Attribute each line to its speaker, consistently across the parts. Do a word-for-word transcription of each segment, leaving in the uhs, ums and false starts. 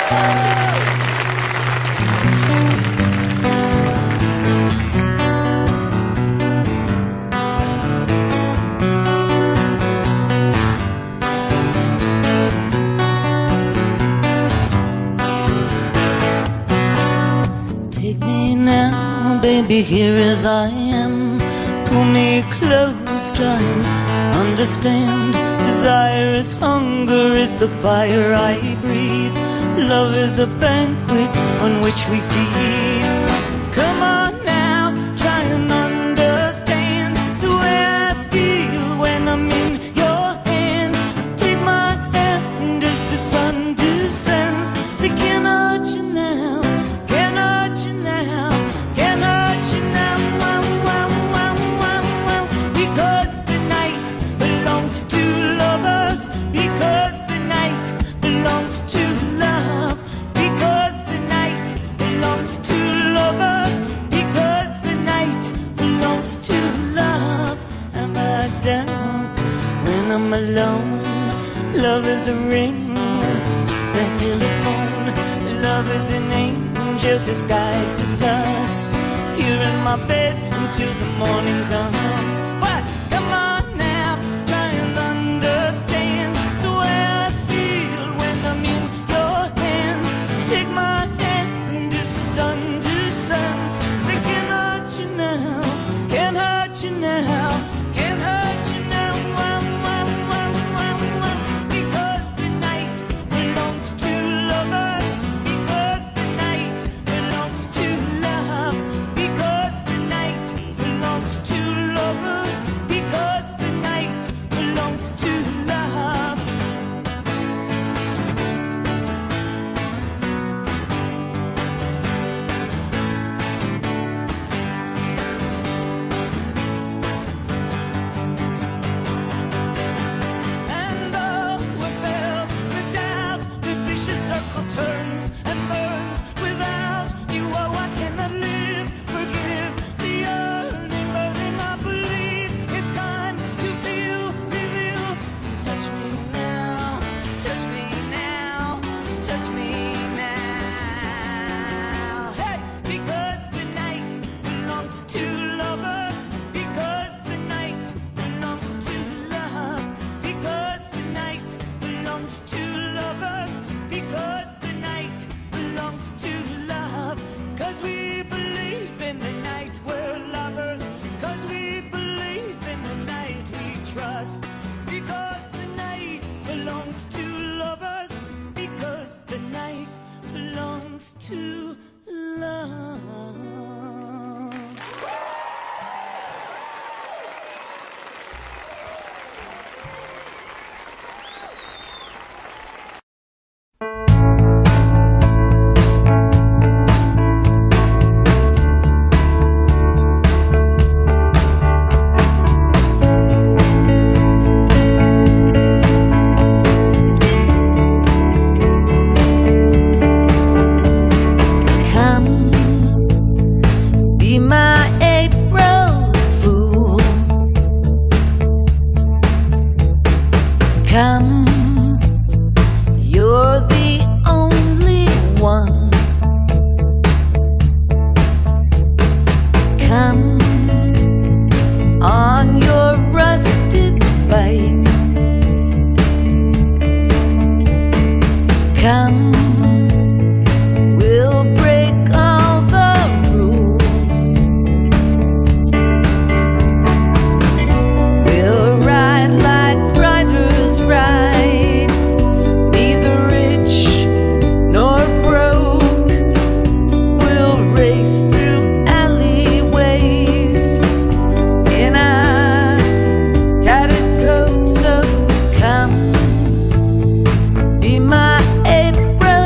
Speaker 1: Baby, here as I am, pull me close, try and understand. Desire is hunger, is the fire I breathe. Love is a banquet on which we feed. Come on now, try and understand the way I feel when I'm in your hand. Take my hand as the sun descends. They can't hurt you now, can't hurt you now, can't hurt you now. Wow, wow, wow, wow, wow. Because the night belongs to lovers. Because the night belongs to love. Because the night belongs to lovers. Because the night belongs to love. Am I down when I'm alone? Love is a ring, a telephone. Love is an angel disguised as lust. Here in my bed until the morning comes. But come on now, try and understand the way I feel when I'm in your hand. Take my hand as the sun descends. They can't hurt you now, can't hurt you now, can't hurt you now. Wow, wow, wow, wow, wow. Because the night belongs to lovers. Because the night belongs to love. Because the night belongs to lovers. Because the night belongs to love. And though we fell the doubt, the vicious circle turns and burns. Without you, oh, I cannot live. Forgive the yearning, burning. I believe it's time to feel, reveal. Touch me now, touch me now, touch me now. Hey, because the night belongs to lovers. Because the night belongs to love. Because the night belongs to lovers. Because the night belongs to love. Cause we believe in the night we're lovers. Cause we believe in the night we trust. Because the night belongs to lovers. Because the night belongs to love. Come, be my April fool. Come, you're the only one. Come on your rusted bike. Come, we'll break all the rules. We'll ride like riders ride, neither rich nor broke. We'll race through alleyways in our tattered coats. So come, be my April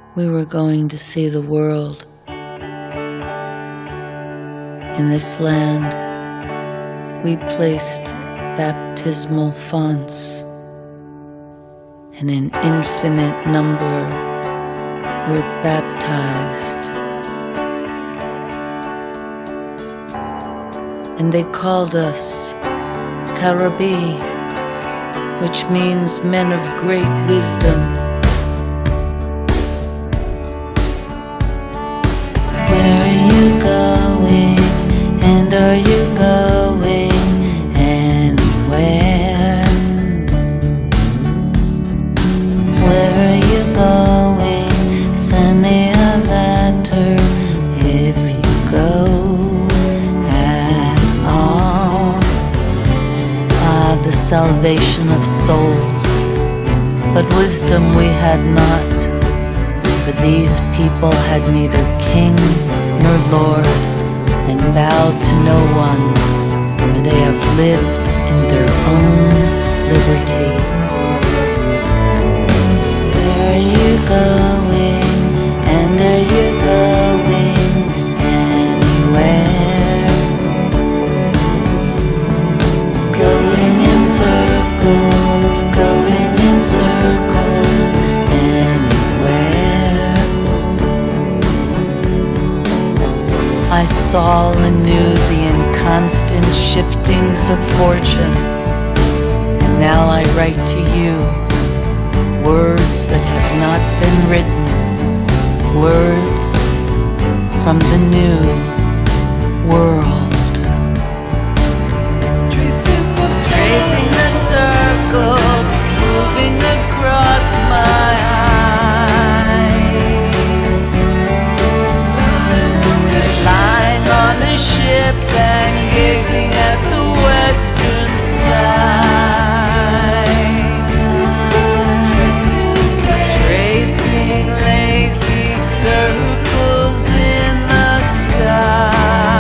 Speaker 1: we were going to see the world. In this land, we placed baptismal fonts, and in infinite number were baptized. And they called us Karabi, which means men of great wisdom. Where are you going, and are you going anywhere? Where are you going? Send me a letter if you go at all. Ah, the salvation of souls, but wisdom we had not. For these people had neither king nor lord, and bowed to no one, for they have lived in their own liberty. Where are you going, and are you going anywhere? Going in circles, going in circles anywhere. I saw anew the inconstant shiftings of fortune, and now I write to you words that have not been written, words from the new world. Tracing the circles, moving across my eyes, lying on a ship and gazing at the western skies, tracing lazy circles in the sky.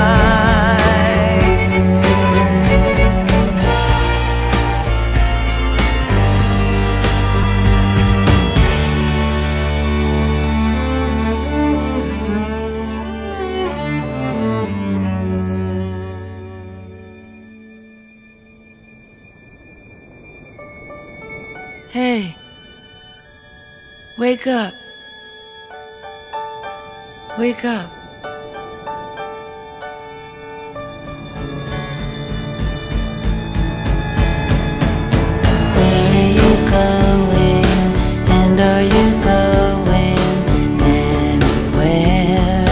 Speaker 1: Hey, wake up, wake up. Where are you going, and are you going anywhere?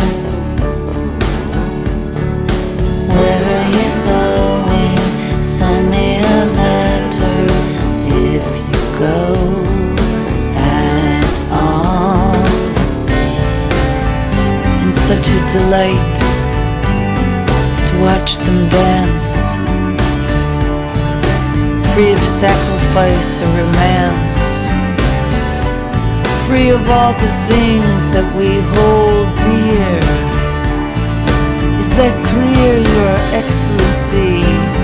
Speaker 1: Where are you going? Send me a letter if you go at all. And such a delight to watch them dance, free of sacrifice or romance, free of all the things that we hold dear. Is that clear, Your Excellency?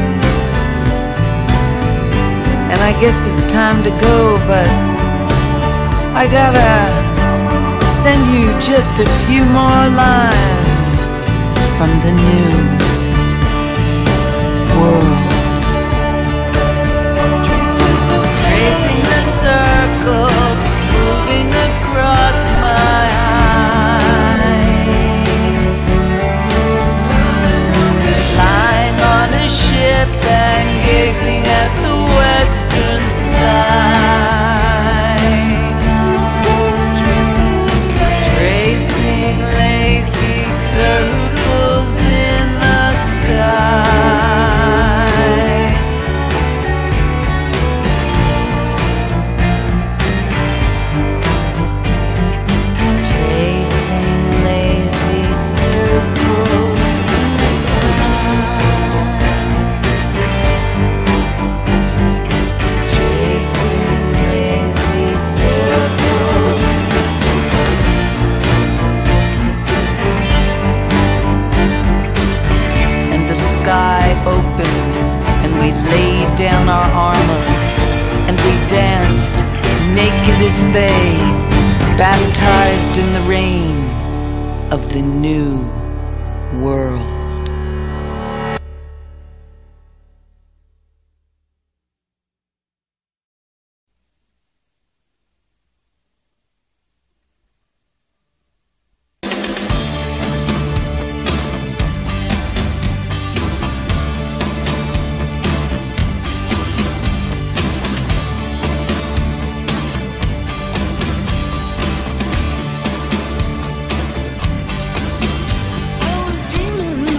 Speaker 1: And I guess it's time to go, but I gotta send you just a few more lines from the new world. Tracing the circles, moving across my eyes, lying on a ship and gazing at the western skies, tracing lazy circles in the sky. Tracing lazy circles in the sky. Opened, and we laid down our armor, and we danced naked as they. baptized in the rain of the new world.
Speaker 2: I was dreaming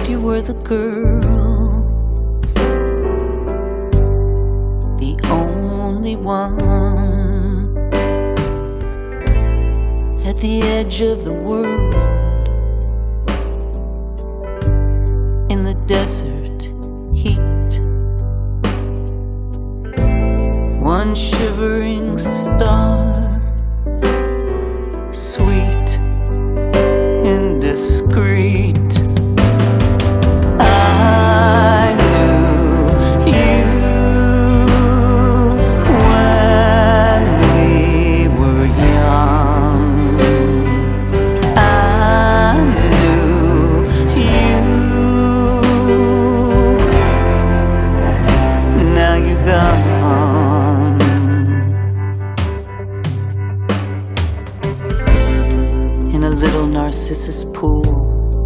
Speaker 1: thought you were the girl, the only one at the edge of the world, in the desert heat. One shivering star, sweet, indiscreet. I knew you when we were young. I knew you. Now you're gone. In a little Narcissus pool,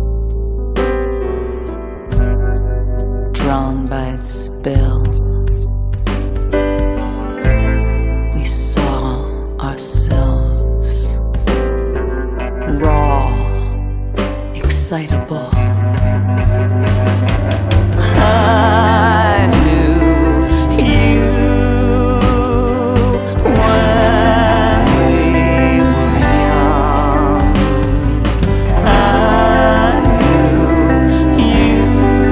Speaker 1: drawn by its spell, we saw ourselves, raw, excitable. I knew you when we were young. I knew you.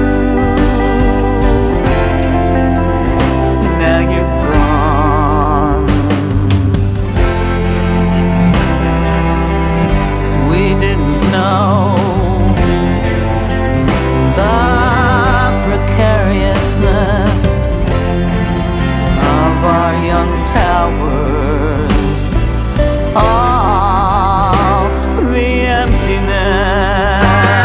Speaker 1: Now you're gone. We didn't know the precariousness of our young powers, all the emptiness.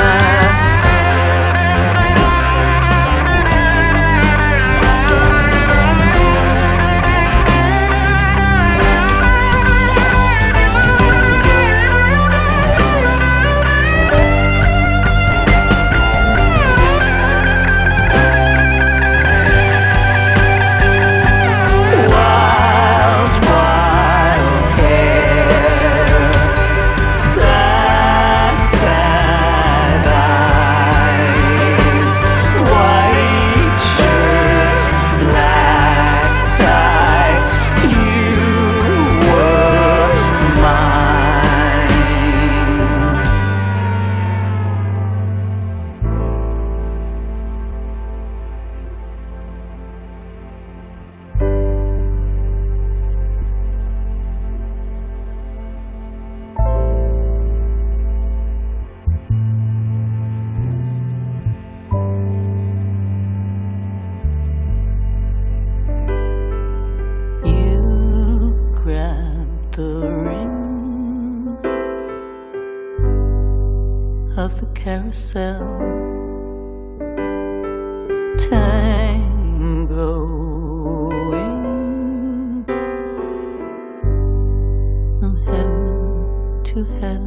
Speaker 1: Wild, wild hair, sad, sad eyes, white shirt, black tie, you were mine. You grabbed the ring of the carousel, tangoing from heaven to hell.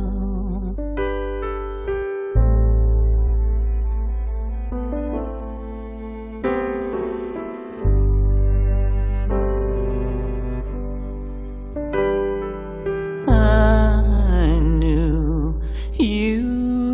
Speaker 1: I knew you.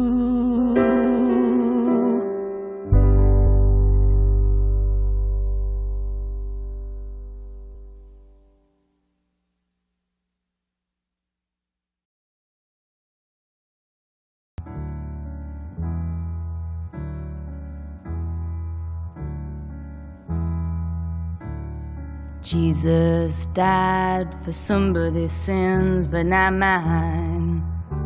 Speaker 1: Jesus died for somebody's sins, but not mine.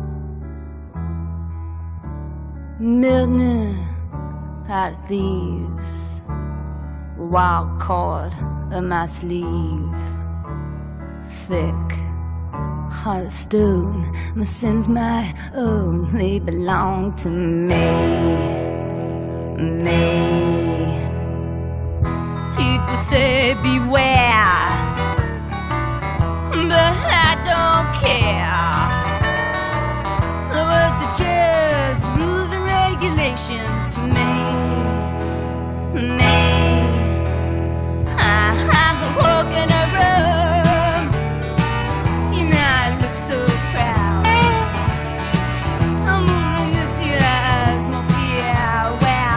Speaker 1: Milton pot thieves, wild cord of my sleeve, thick heart of stone. My sins, my own, they belong to me, me. People say beware, but I don't care. The words are just rules and regulations to me, me. I, I walk in a room, you know I look so proud. I'm moving this here as my fear, well,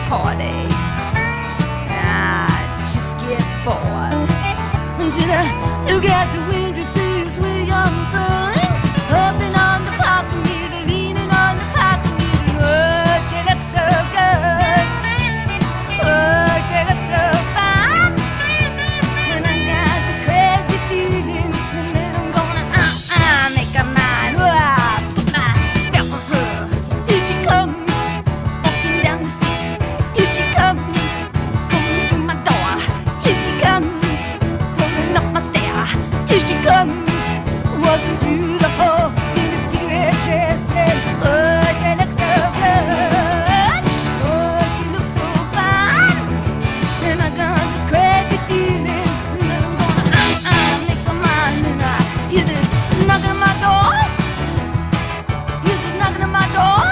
Speaker 2: party. I just get bored until I look out the window, see a sweet young thing hopping on the parking meter, leaning on the parking meter. Oh, she looks so good. Oh, she looks so fine. And I got this crazy feeling, and then I'm gonna uh uh make her mine. Oh, I put my spell on her. Here she comes, walking down the street. Here she comes, coming through my door. Here she comes, crawling up my stair. Here she comes, wasn't through the hole in a period dress. And oh, she looks so good. Oh, she looks so fine. And I got this crazy feeling, and then I'm gonna uh uh make my mind. And I hear this knocking on my door. Hear this knocking on my door.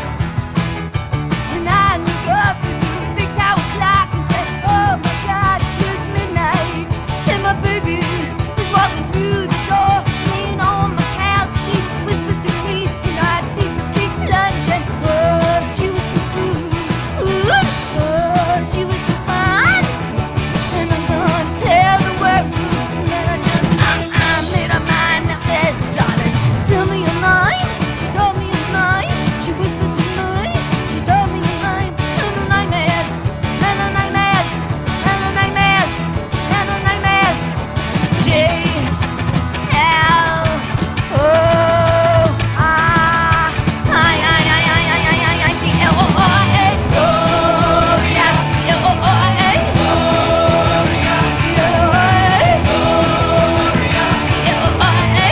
Speaker 2: And I look up at the big tower clock and say, oh my God, it's midnight. And my baby is walking through the door, laying on my couch. She whispers to me, and I take a big plunge. And oh, she was so good. Ooh, oh, she was so fine. And I'm gonna tell the world. And then I just uh uh made her mind. I said, darling, tell me your name. She told me your name. She whispered to me. She told me your name. And her name is, and her name is, and her name is, and her name is J L O R I I I I I I I I G L O R A. Gloria, G L O R A. Gloria, G L O R A. Gloria, G L O R A.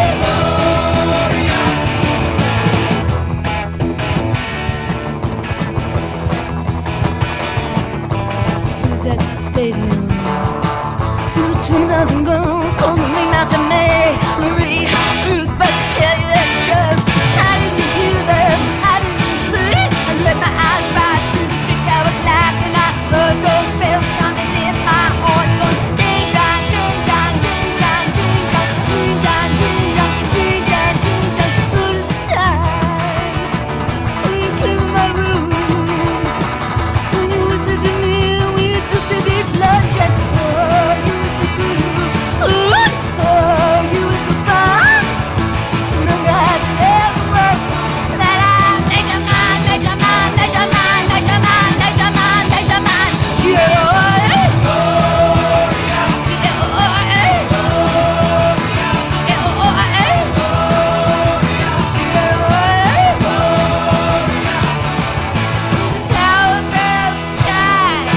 Speaker 2: Gloria. Who's at the stadium? twenty thousand girls calling out to me. Marie, Ruth, but to tell you the truth, I didn't hear them, I didn't see. I let my eyes rise to the big tower clock, and I heard those bells chiming in my heart, going ding dong, ding dong, ding dong, ding dong, ding dong, ding dong, ding dong, ding dong, all the time. When you came in my room, when you whispered to me, and we took the big plunge, and oh, you were so good. Ooh, oh, you were so fine. And I gotta tell the world that I made your mind, made your mind, made your mind, made your mind, made your mind, made your mind. G L O R A. Gloria. G L O R A. Gloria. G L O R A. Gloria. G L O R A. Gloria. The tower bells chime.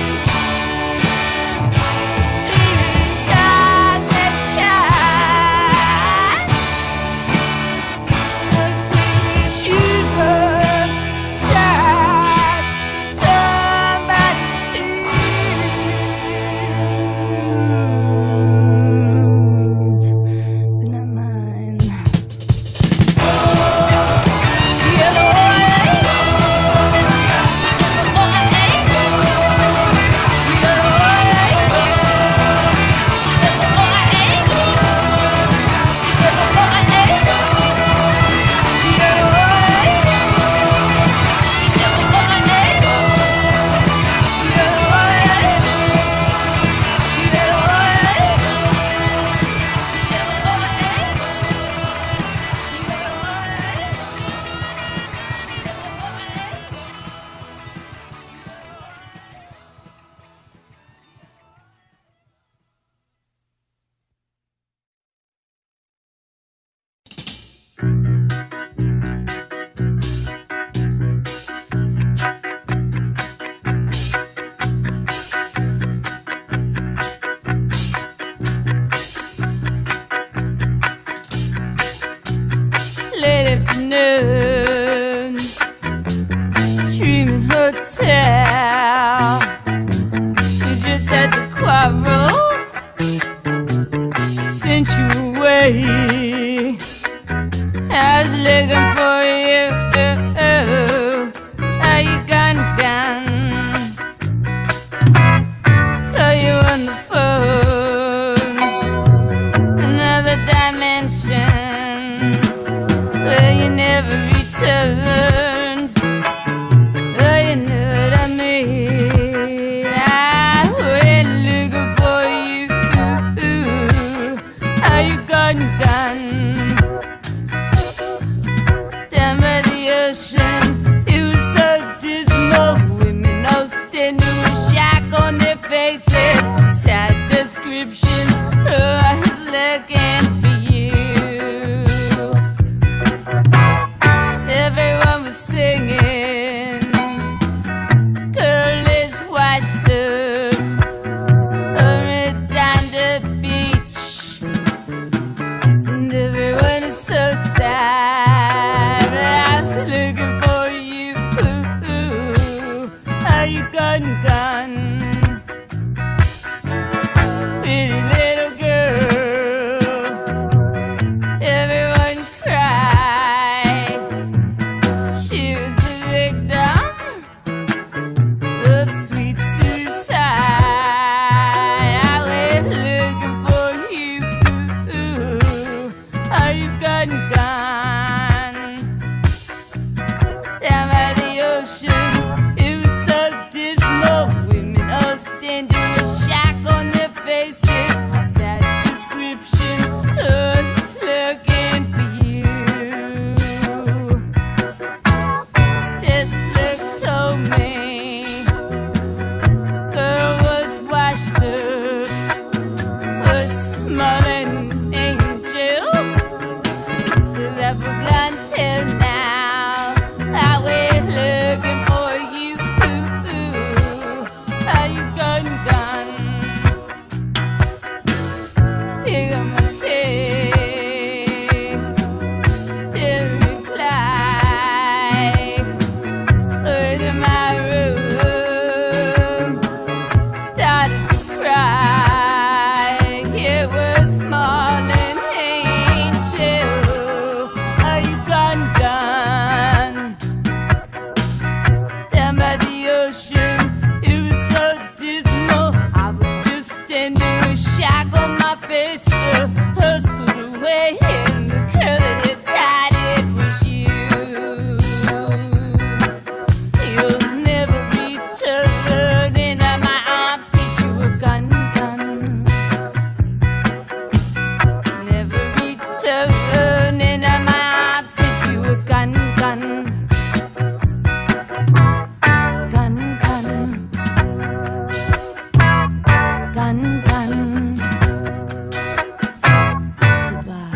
Speaker 2: Ding dong, they chime. I see Jesus died for somebody's sins, but not mine. G L O R A. G L O R A. G L O R A. Late afternoon, Dreaming Hotel. You just had to quarrel, sent you away. I was looking for you. How you gone, gone? Call you on the phone, another dimension. Well, you never returned. Oh, you know what I mean. gun, gun? Down by the ocean, it was so dismal. Women all standing with shack on their faces. Sad description, oh, I was looking for you. Everyone was singing, girl is washed up on it down the beach, and everyone is so sad. I was looking for you. Are you gone, gone? Pretty little girl, everyone cried. She was a victim of sweet suicide. I was looking for you. Are you gone, gone? Down by the ocean, it was so dismal. Women all standing with shack on their faces. Sad description, I was just looking for you. Desk clerk told me girl was washed up, was small and angel, with apple blonde hair now. I was looking for you. Are you gone, gone? Pick up my cake, didn't reply. Went in my room, started to cry. It was small and angel. Are you gone, gone? Down by the ocean, it was so dismal. I was just standing with shack on my face. The purse put away, and the girl that had tied it was you. You'll never return into my arms, 'cause you were gone, gone. Never return into my arms, 'cause you were gone, gone. Gone, gone. Gone, gone. Goodbye.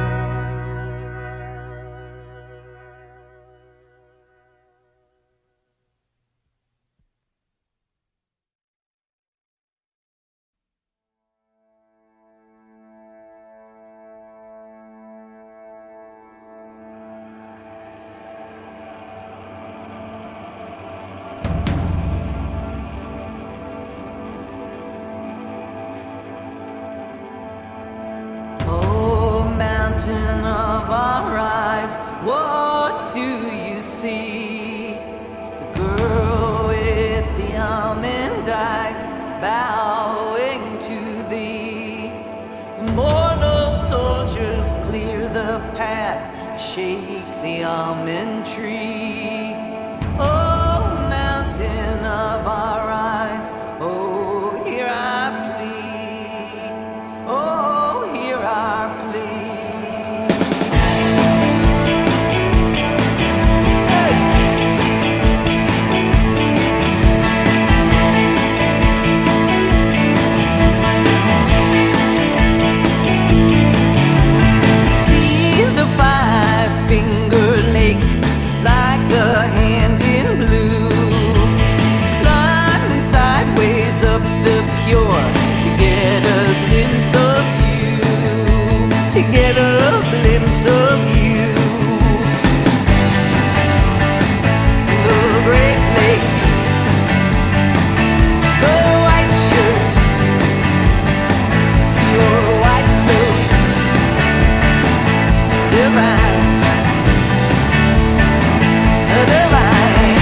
Speaker 1: Oh, mountain of our eyes, what do you see? The girl with the almond eyes bowing to thee. Immortal soldiers clear the path, shake the almond tree. Oh, mountain of our eyes, oh, hear our plea. Oh, hear our plea. See the five-finger lake like a hand in blue, climbing sideways up the pure to get a glimpse of you, to get a glimpse of you. The Great Lake, the white shirt, your white cloak, divine, divine.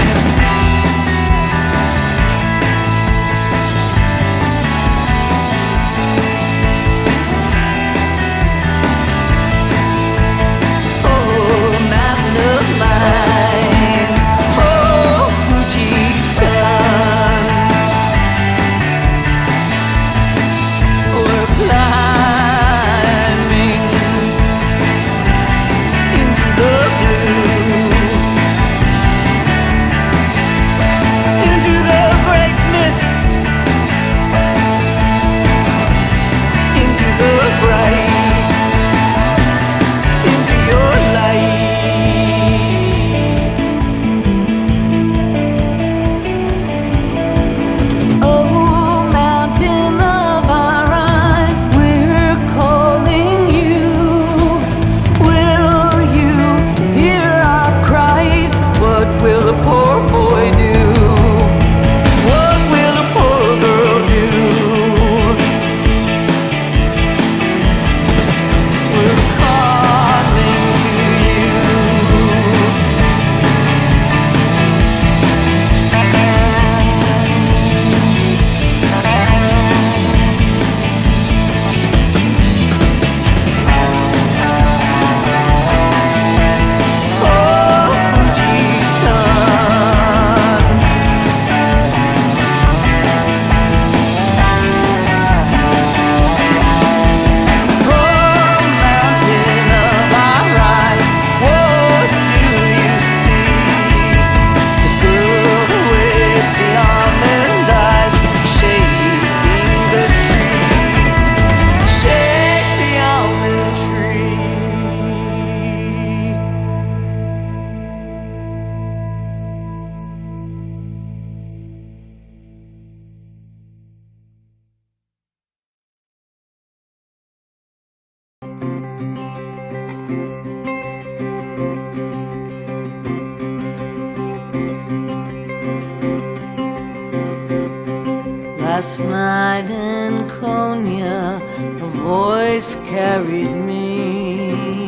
Speaker 1: Last night in Konya, a voice carried me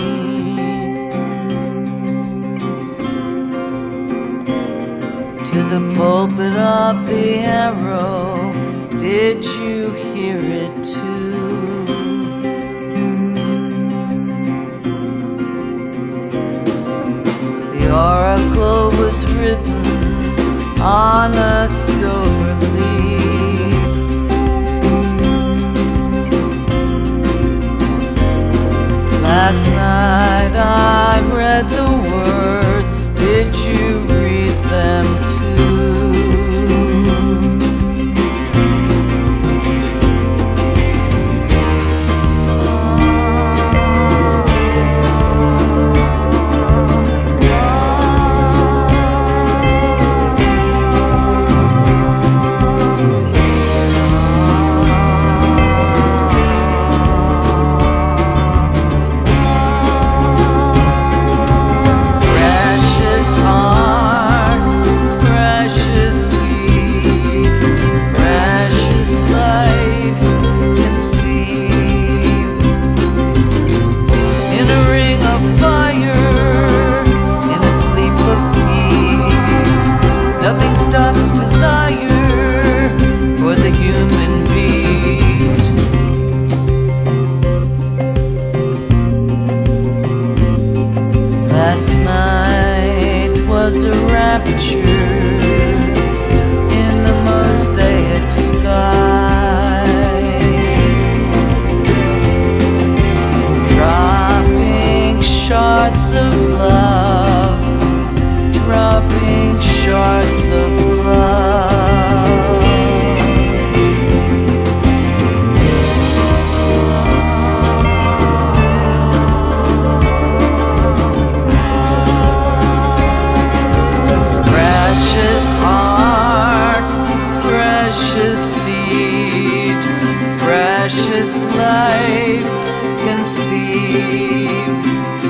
Speaker 1: to the pulpit of the Arrow. Did you hear it too? The oracle was written on a silver leaf. Last night I read the words. Did you read them too? Nothing stops desire for the human beat. Last night was a rapture in the mosaic sky, dropping shards of love, dropping shards of love. Precious heart, precious seed, precious life conceived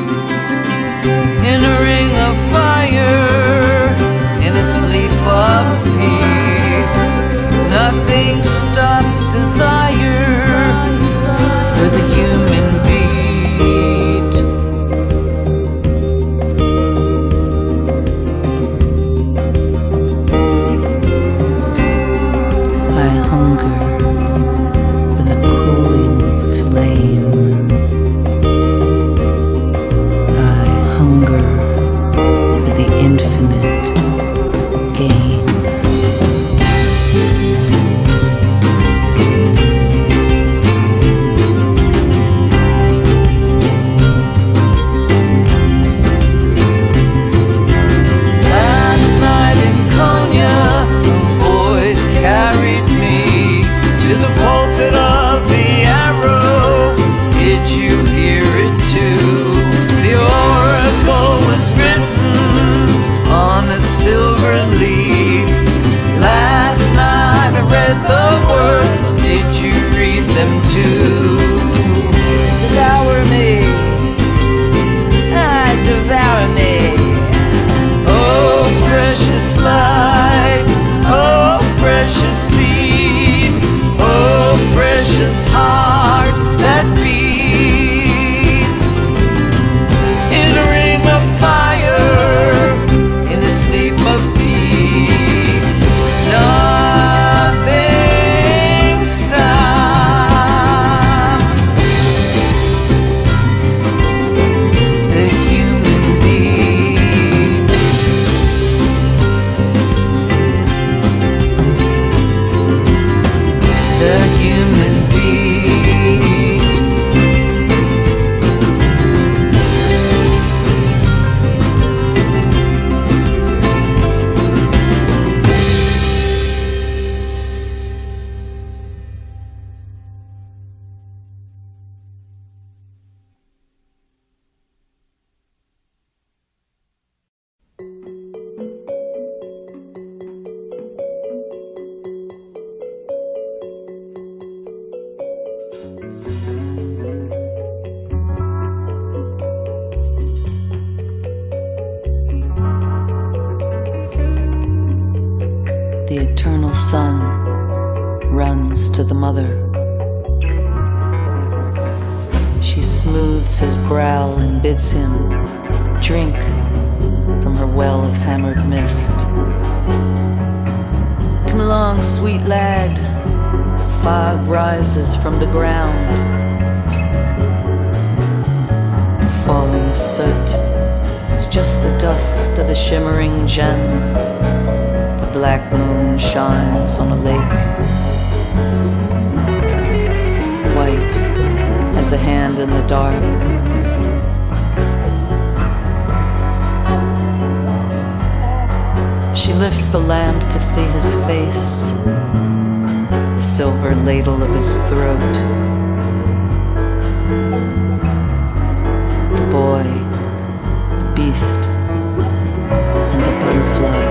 Speaker 1: in a ring of fire, in a sleep of peace. Nothing stops desire for the human beat. I hunger for the cooling flame. I hunger for the infinite gain. Last night in Konya, a voice carried me to the pulpit of the Arrow. Did you hear it too? The oracle was written on a silver leaf. Last night I read the words. Did you read them too? Devour me, ah, devour me. Oh, precious life, oh, precious seed, oh, precious heart that beats in a ring of fire, in the sleep of peace. Nothing stops the human beat. The human beat. The eternal sun
Speaker 3: runs to the mother. She smooths his brow and bids him drink from her well of hammered mist. Come along, sweet lad. Fog rises from the ground. Falling soot, it's just the dust of a shimmering gem. The black moon shines on a lake, white as a hand in the dark. She lifts the lamp to see his face, the silver ladle of his throat. The boy, the beast, and the butterfly.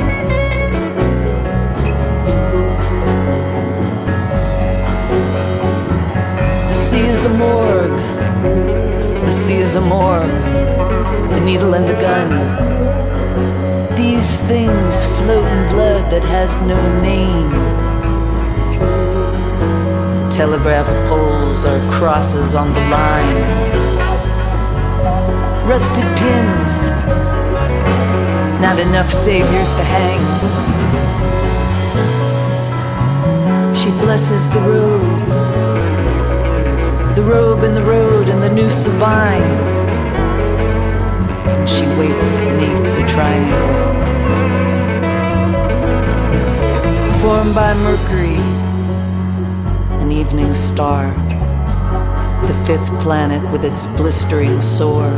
Speaker 3: The sea is a morgue, the sea is a morgue, the needle and the gun. These things float in blood that has no name. The telegraph poles are crosses on the line. Rusted pins, not enough saviors to hang. She blesses the road, the robe and the road and the noose of vine. And she waits beneath the triangle, formed by Mercury, an evening star, the fifth planet with its blistering sore,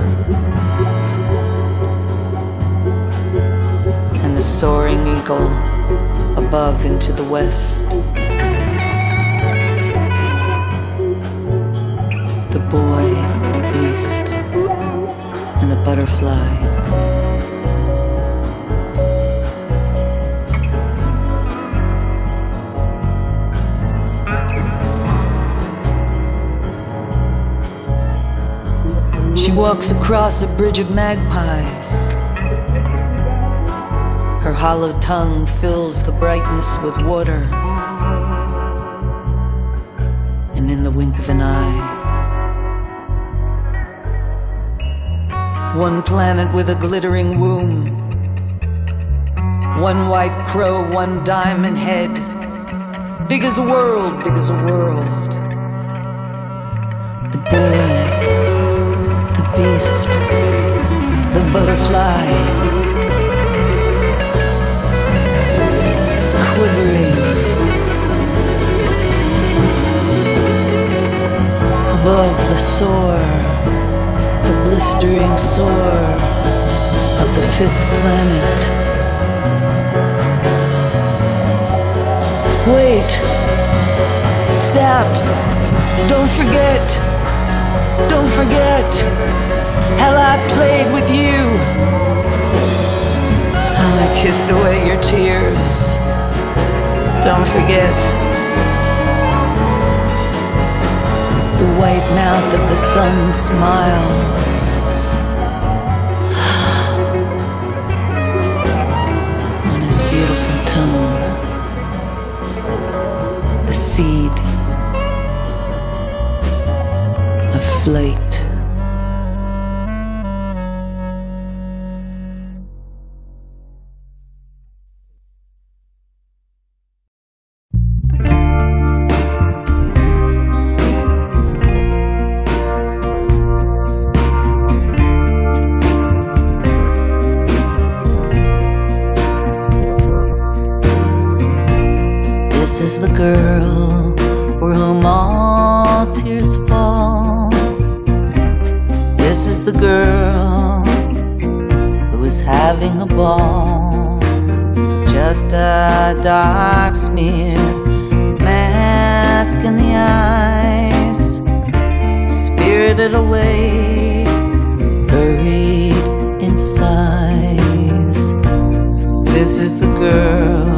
Speaker 3: and the soaring eagle above into the west. The boy, the beast, and the butterfly. She walks across a bridge of magpies. Her hollow tongue fills the brightness with water. And in the wink of an eye, one planet with a glittering womb, one white crow, one diamond head, big as a world, big as a world. The boy, the beast, the butterfly, quivering above the soar, the blistering soar of the fifth planet. Wait, stop, don't forget, don't forget how I played with you, how I kissed away your tears. Don't forget the white mouth of the sun smiles. On his beautiful tongue, the seed of flight. This is the girl for whom all tears fall. This is the girl who is having a ball. Just a dark smear, mask in the eyes, spirited away, buried in sighs. This is the girl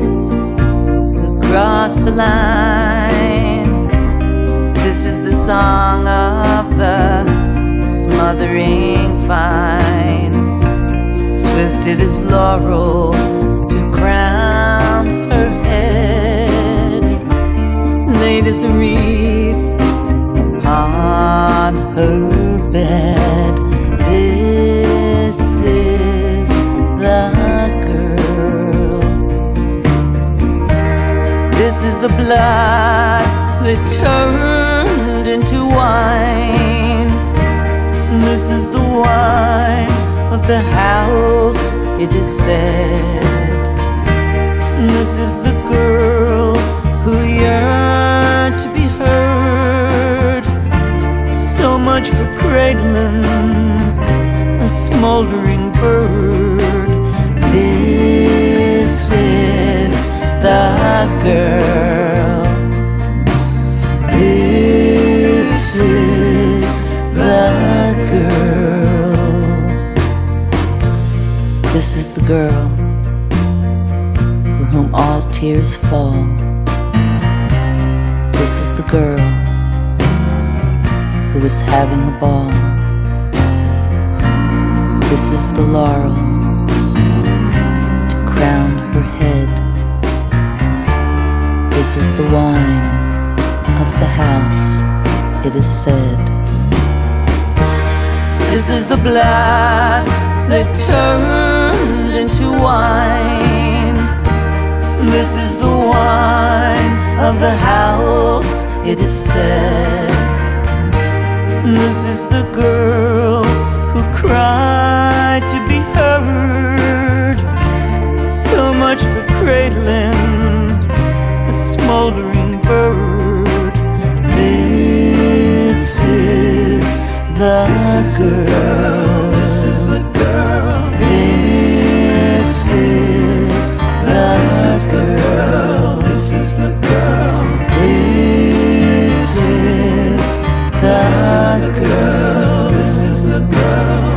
Speaker 3: across the line. This is the song of the smothering vine, twisted as laurel to crown her head. laid as a wreath upon her bed. This is the girl. This is the blood that turned into wine. This is the wine of the house, it is said. This is the girl who yearned to be heard. So much for cradling a smoldering bird. This is the girl. This is the girl. This is the girl for whom all tears fall. This is the girl who is having a ball. This is the laurel to crown her head. This is the wine of the house, it is said. This is the blood that turned into wine. This is the wine of the house, it is said. This is the girl who cried to be heard. So much for cradling a smoldering bird. This is the girl. This is the girl. This is the girl. This is the girl. This is the girl. This is the girl.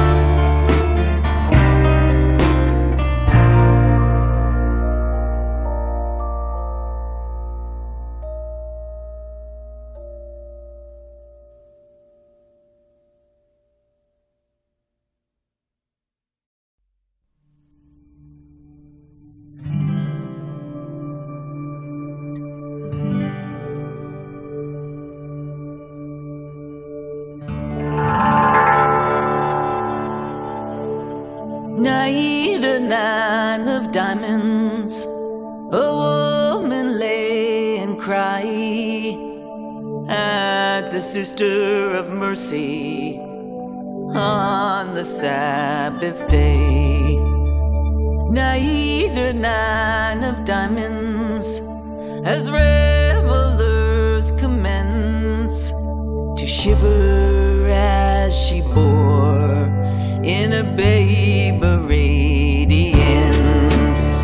Speaker 1: Night a nine of diamonds, a woman lay and cried at the sister of mercy on the Sabbath day. Night a nine of diamonds, as revelers commence to shiver as she bore in a babe of radiance,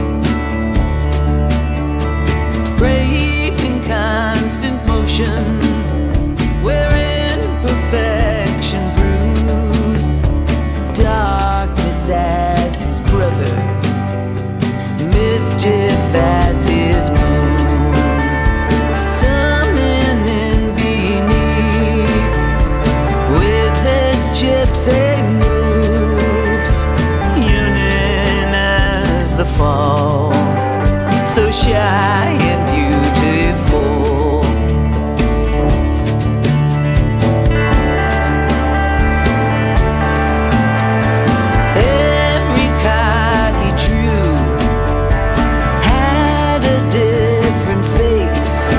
Speaker 1: brave in constant motion, wherein perfection brews darkness as his brother, mischief as his moon, summoning beneath with his gypsy moves, yearning as the fall, so shy and beautiful. Every card he drew had a different face,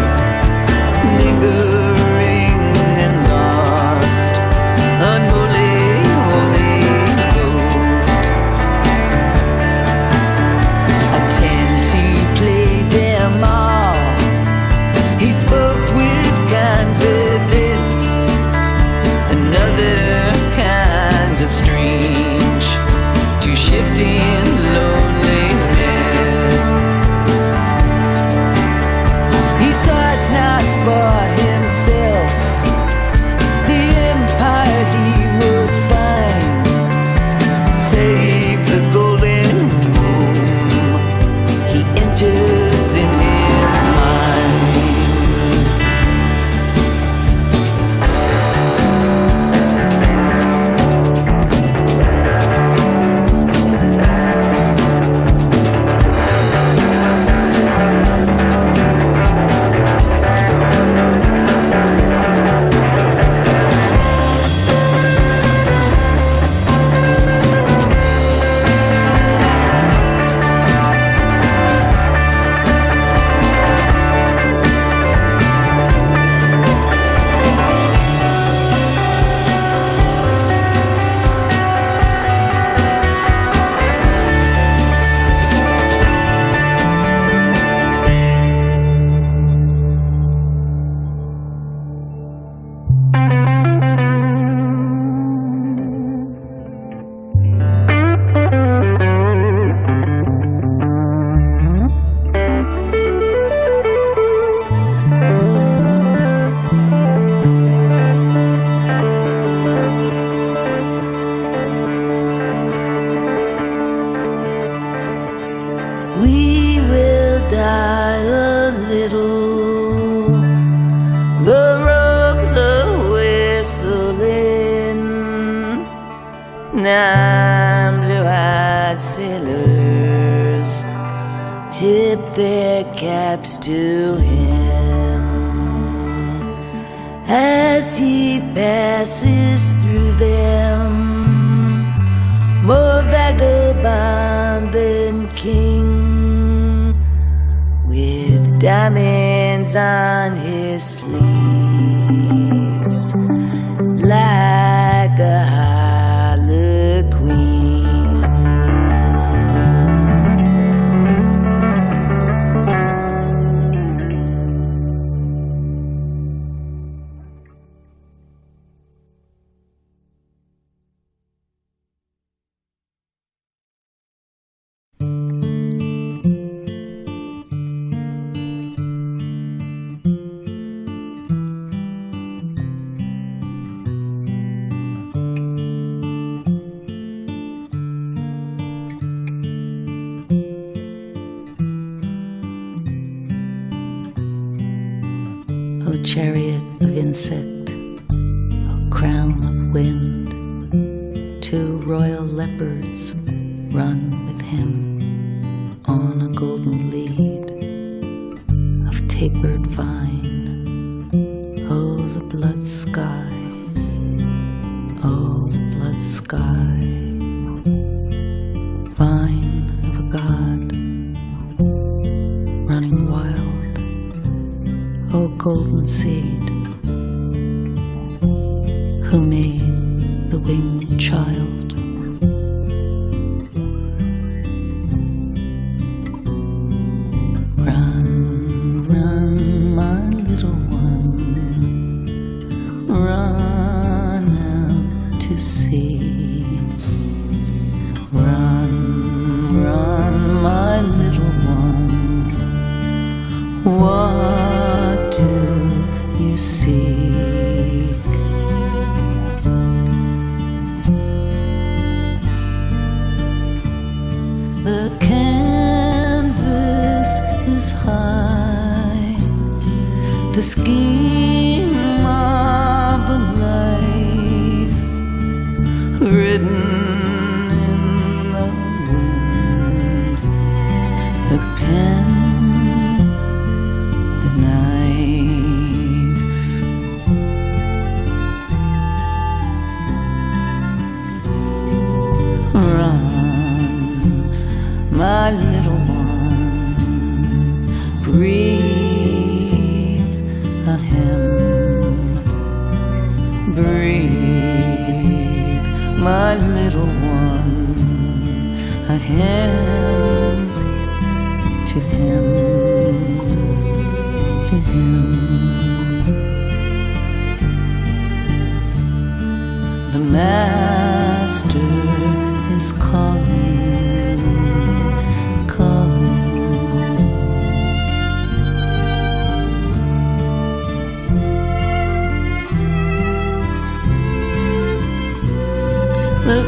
Speaker 1: lingering and lost, unholy, Holy Ghost. I tend to play them all Nine blue-eyed sailors tip their caps to him as he passes through them, more vagabond than king, with diamonds on his sleeves, like a harlequin.
Speaker 3: O chariot of insect, O crown of wind, two royal leopards run with him on a golden lead of tapered vine. Oh, the blood sky, oh, the blood sky, vine of a god running wild. O golden seed, who made the winged child? Run, run, my little one, run out to sea. Run, run, my little one, what do you seek? The canvas is high, the scheme of a life written in the wind, the pen, the knife. Run, my little one, breathe a hymn, breathe, my little one, a hymn to him, to him. The master is calling, calling. The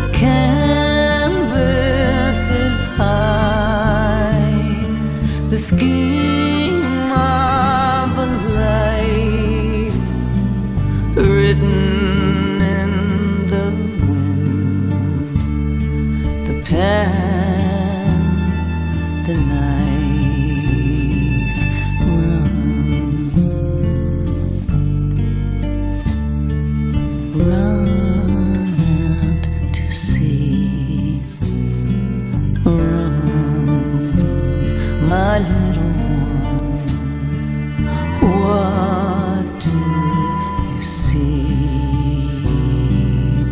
Speaker 3: canvas is high, the scheme of a life written in the wind, the pen, the knife. Run, run out to sea. Run, my little one, what do you seek?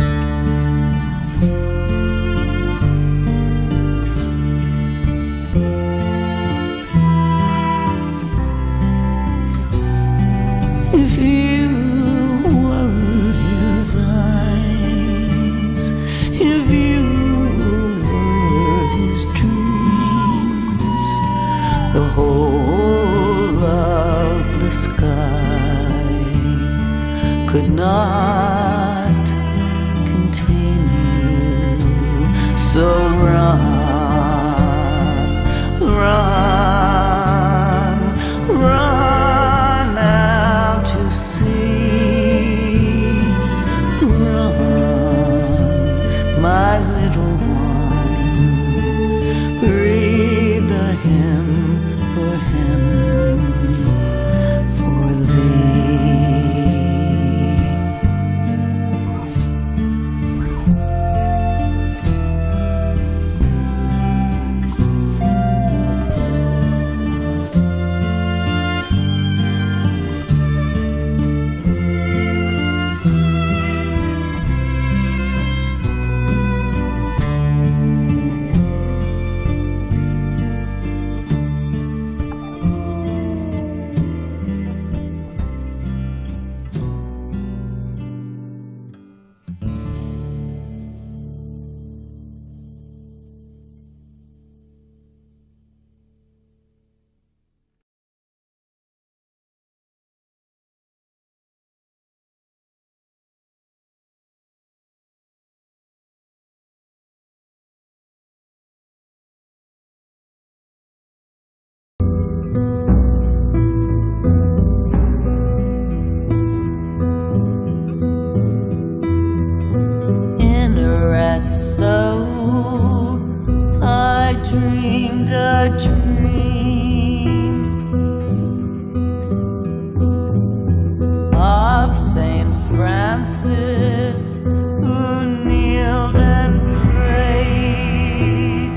Speaker 3: If you were his eyes, if you were his dreams, the whole of the sky could not contain you. So run, run, run out to sea. Run,
Speaker 1: And so I dreamed a dream of Saint Francis, who kneeled and prayed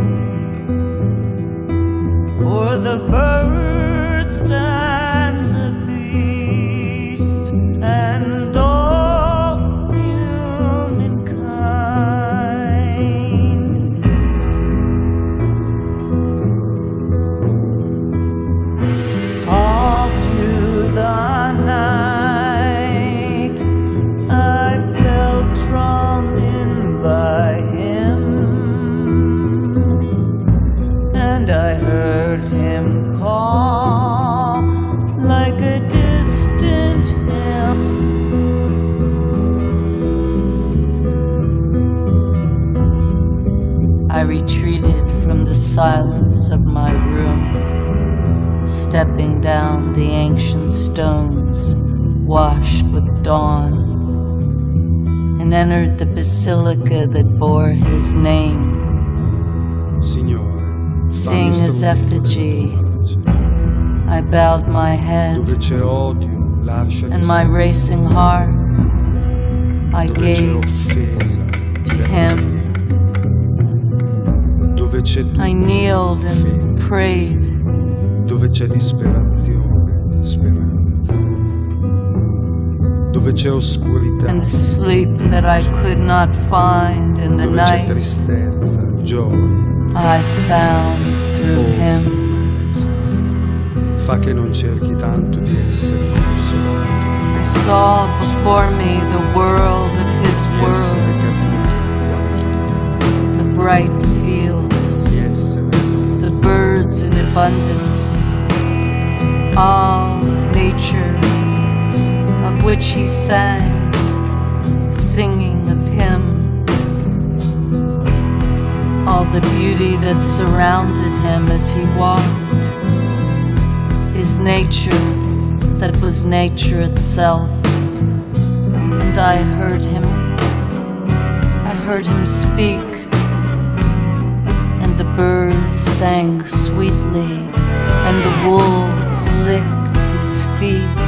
Speaker 1: for the birds and the beasts and all humankind. All through the night I felt drawn in by him, and I heard him call like a distant hymn.
Speaker 3: I retreated from the silence of my room, stepping down the ancient stones washed with dawn, and entered the basilica that bore his name.
Speaker 4: Signore,
Speaker 3: Seeing his effigy, I bowed my head,
Speaker 4: dove c'è odio, lascia che
Speaker 3: and my
Speaker 4: sia.
Speaker 3: racing heart I
Speaker 4: Dove c'è
Speaker 3: gave
Speaker 4: offesa,
Speaker 3: to him.
Speaker 4: dove c'è dubbio,
Speaker 3: I kneeled and prayed,
Speaker 4: dove c'è disperazione, speranza, dove c'è oscurità,
Speaker 3: and the sleep that I could not find in the
Speaker 4: dove c'è
Speaker 3: night
Speaker 4: tristezza, gioia,
Speaker 3: I found through him.
Speaker 4: fa che non cerchi tanto di essere consolato,
Speaker 3: I saw before me the world of his
Speaker 4: di essere
Speaker 3: world,
Speaker 4: capito
Speaker 3: the bright fields,
Speaker 4: di essere
Speaker 3: the birds in abundance, all of nature of which he sang, singing of him, all the beauty that surrounded him as he walked, his nature that was nature itself. And I heard him, I heard him speak, and the birds sang sweetly, and the wolves licked his feet.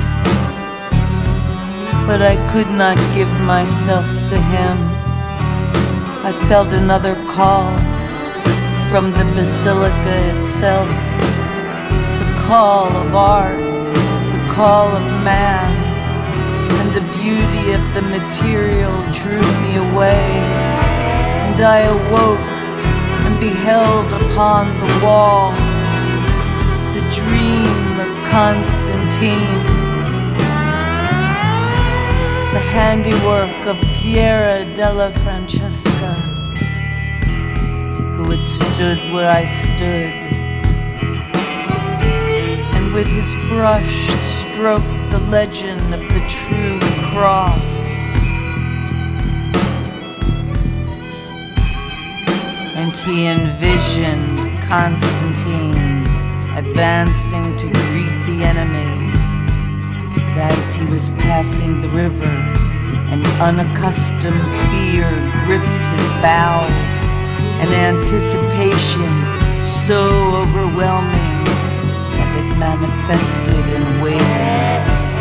Speaker 3: But I could not give myself to him. I felt another call from the basilica itself, the call of art, the call of man, and the beauty of the material drew me away, and I awoke and beheld upon the wall the dream of Constantine, the handiwork of Piera della Francesca, who had stood where I stood, and with his brush stroked the legend of the true cross. And he envisioned Constantine advancing to greet the enemy. But as he was passing the river, an unaccustomed fear gripped his bowels, an anticipation so overwhelming that it manifested in wings.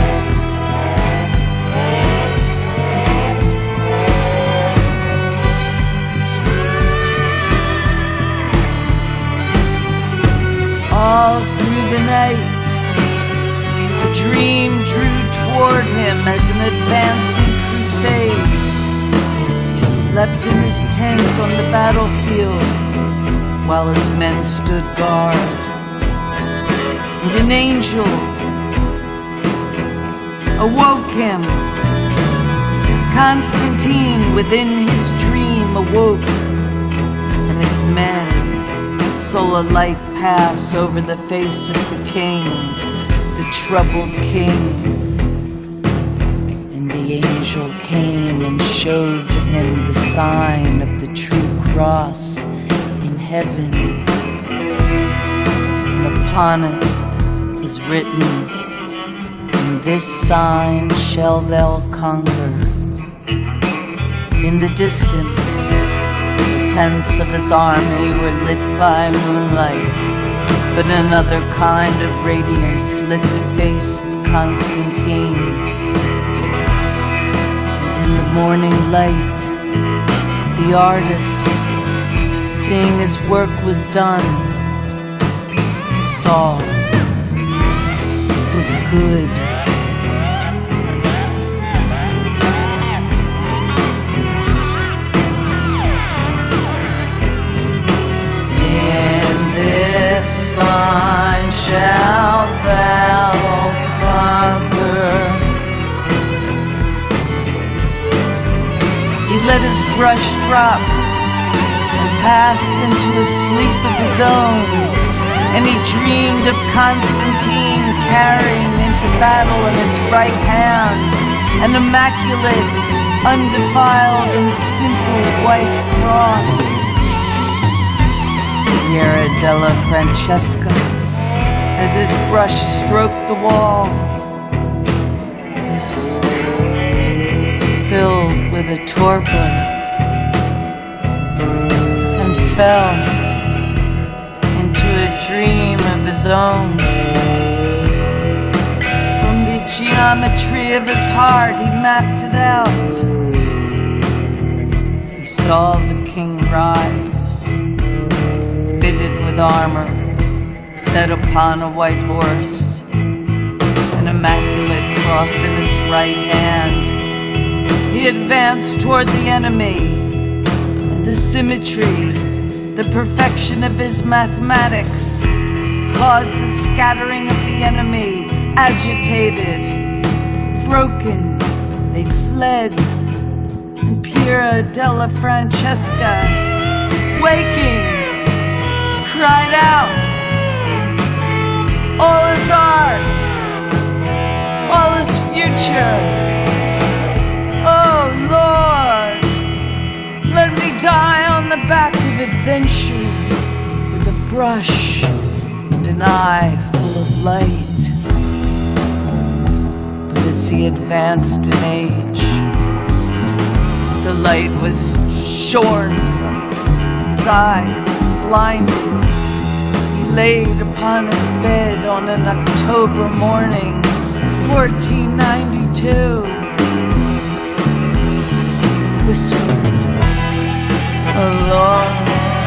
Speaker 3: All through the night, the dream drew toward him as an advancing crusade. He slept in his tent on the battlefield while his men stood guard. And an angel awoke him. Constantine within his dream awoke, and his men saw a light pass over the face of the king, the troubled king. And the angel came and showed to him the sign of the true cross in heaven. And upon it was written, "In this sign shall thou conquer." In the distance, the tents of his army were lit by moonlight, but another kind of radiance lit the face of Constantine. And in the morning light, the artist, seeing his work was done, saw it was good. Sun shall thou conquer. He let his brush drop and passed into a sleep of his own, and he dreamed of Constantine carrying into battle in his right hand an immaculate, undefiled, and simple white cross. Piera della Francesca, as his brush stroked the wall, was filled with a torpor and fell into a dream of his own. From the geometry of his heart, he mapped it out. He saw the king rise, fitted with armor, set upon a white horse, an immaculate cross in his right hand. He advanced toward the enemy, and the symmetry, the perfection of his mathematics, caused the scattering of the enemy. Agitated, broken, they fled, and Piera della Francesca, waking, cried out, all his art, all his future. Oh Lord, let me die on the back of adventure, with a brush and an eye full of light. But as he advanced in age, the light was shorn from his eyes, blinded. He laid upon his bed on an October morning, fourteen ninety-two, whispered, "Oh Lord,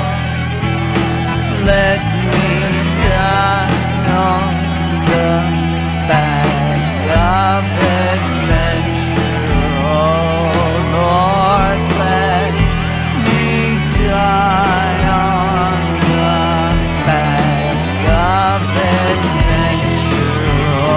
Speaker 3: let me die on the back of adventure. Oh Lord, let me die on the back of adventure."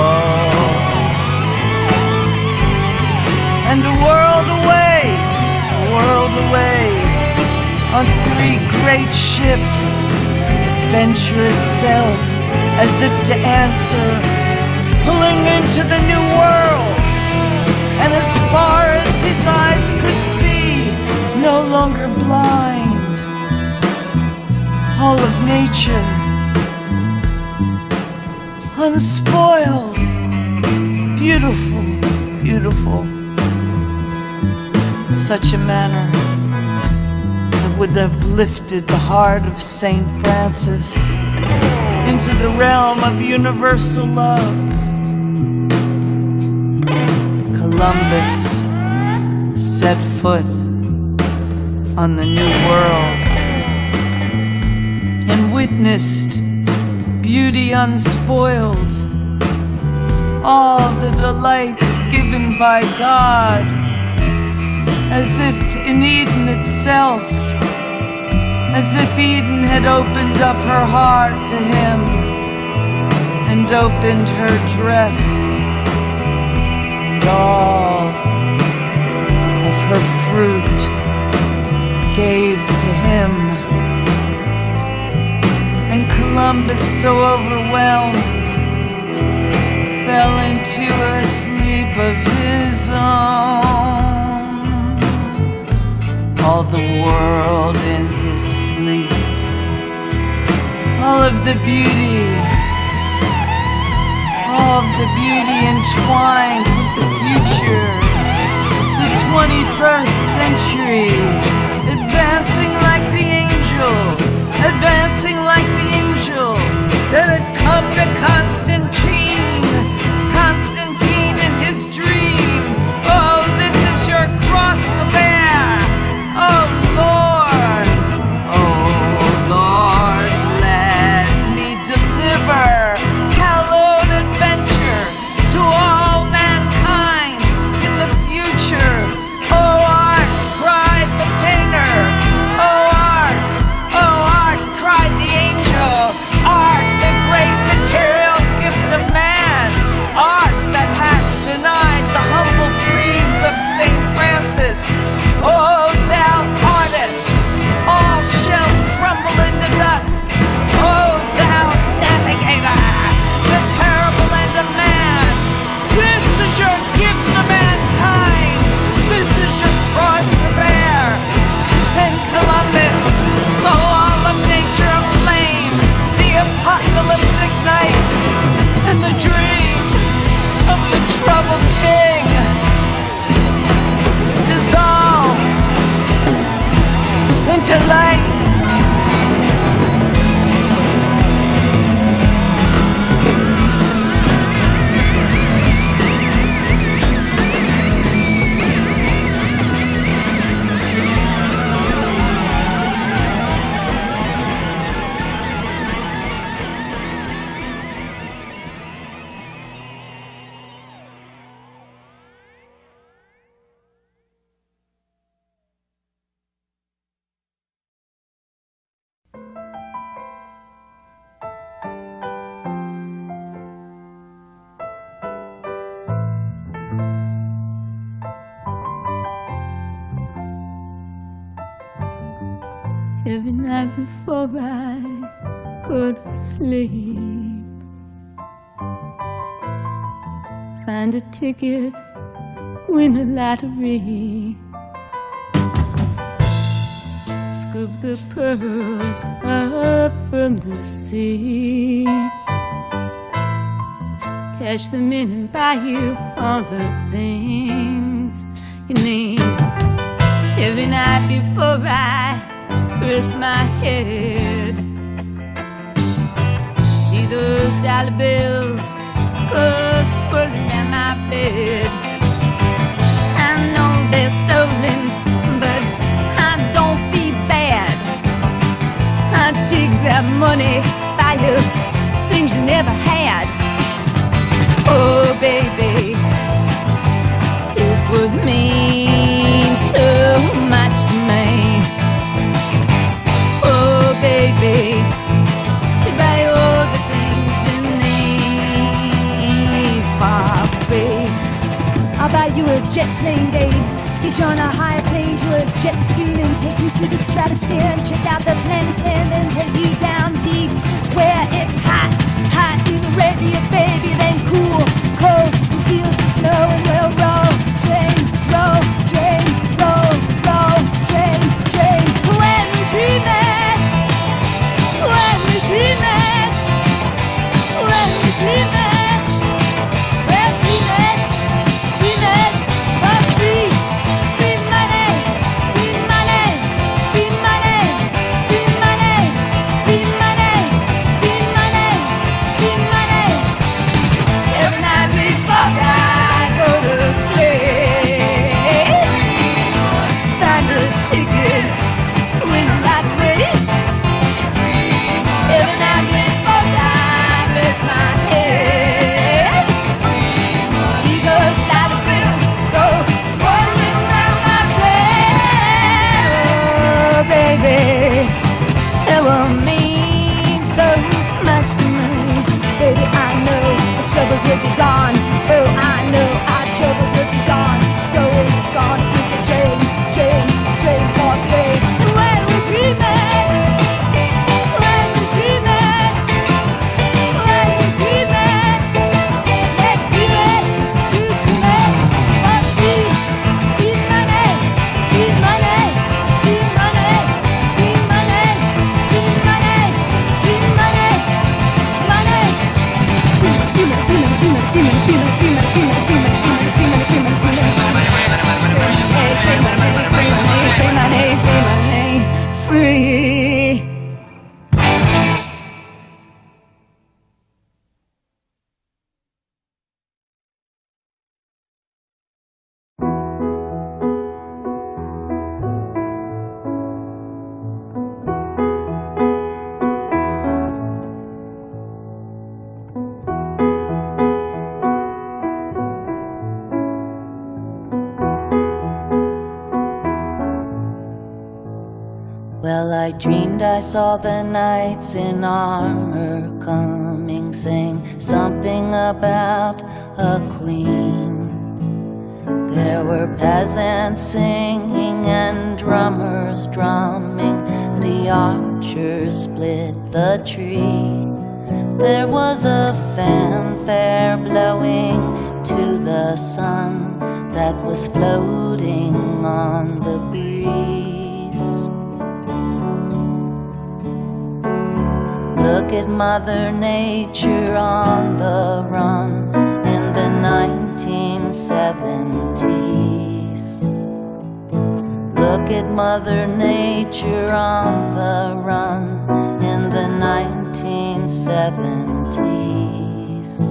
Speaker 3: Oh. And a world away, a world away, on three great ships, adventure itself, as if to answer, pulling into the new world. And as far as his eyes could see, no longer blind, all of nature, unspoiled, beautiful, beautiful, in such a manner that would have lifted the heart of Saint Francis into the realm of universal love. Columbus set foot on the new world and witnessed beauty unspoiled, all the delights given by God, as if in Eden itself, as if Eden had opened up her heart to him and opened her dress, and all of her fruit gave to him. And Columbus, so overwhelmed, fell into a sleep of his own. All the world in his sleep, all of the beauty, all of the beauty entwined with the future, the twenty-first century, advancing like the angel, advancing like the angel that had come to Constantine, Constantine in his dream. Oh, this is your cross to bear. Oh, Lord, oh, Lord, let me deliver hallowed adventure to all mankind in the future. Oh, art, cried the painter. Oh, art, oh, art, cried the angel. Art, the great material gift of man. Art that hath denied the humble pleas of Saint Francis. Oh, thou artist, all shall crumble into dust. Oh, thou navigator, the terrible end of man. This is your gift to mankind. This is your cross to bear. Then Columbus saw all of nature aflame, the apocalyptic night, and the dream of the troubled king dissolved into light.
Speaker 2: Every night before I go to sleep, find a ticket, win a lottery, scoop the pearls up from the sea, cash them in and buy you all the things you need. Every night before I rest my head, see those dollar bills go swirling in my bed. I know they're stolen, but I don't feel bad. I take that money, buy you things you never had. Oh baby, it would mean so much to me. Baby, to buy all the things you need for free. I'll buy you a jet plane, babe. Get you on a higher plane to a jet stream and take you through the stratosphere and check out the planet and then take you down deep where it's hot, hot in Arabia, baby. Then cool, cold, and fields of snow and we'll roll, train, roll, train, roll, roll, train, train. When we dream it. When we dream it, when we dream it, we'll dream it, dream it for free. Free money, free money, free money, free money, free money.
Speaker 1: Well, I dreamed I saw the knights in armor coming, saying something about a queen. There were peasants singing and drummers drumming. The archers split the tree. There was a fanfare blowing to the sun that was floating on the breeze. Look at Mother Nature on the run in the nineteen seventies. Look at Mother Nature on the run in the nineteen seventies.